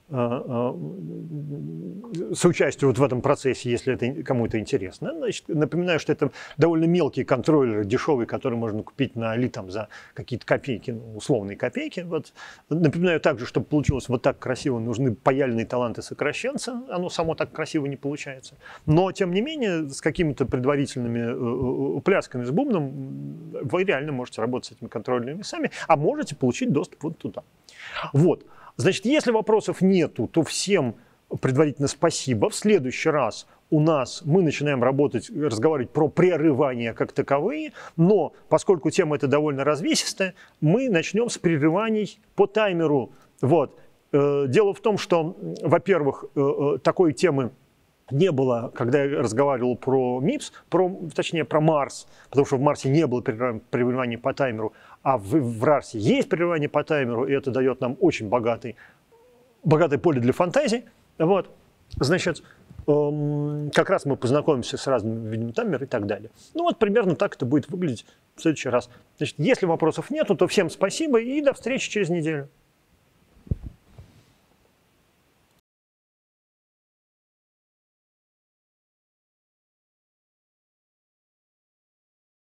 соучастию вот в этом процессе, если это кому-то интересно. Значит, напоминаю, что это довольно мелкие контроллеры, дешевые, которые можно купить на Али там за какие-то копейки, ну, условные копейки. Вот. Напоминаю также, чтобы получилось вот так красиво, нужны паяльные таланты сокращенца. Оно само так красиво не получается. Но, тем не менее, с какими-то предварительными плясками с бубном вы реально можете работать с этими контроллерами сами, а можете получить доступ вот туда. Вот. Значит, если вопросов нету, то всем предварительно спасибо. В следующий раз у нас мы начинаем работать, разговаривать про прерывания как таковые, но поскольку тема эта довольно развесистая, мы начнем с прерываний по таймеру. Вот. Дело в том, что, во-первых, такой темы не было, когда я разговаривал про мипс, про, точнее про Марс, потому что в Марсе не было прерываний по таймеру, а в, в Рарсе есть прерывание по таймеру, и это дает нам очень богатый, богатое поле для фантазий. Вот. Значит, эм, как раз мы познакомимся с разными видами таймера и так далее. Ну вот примерно так это будет выглядеть в следующий раз. Значит, если вопросов нету, то всем спасибо и до встречи через неделю.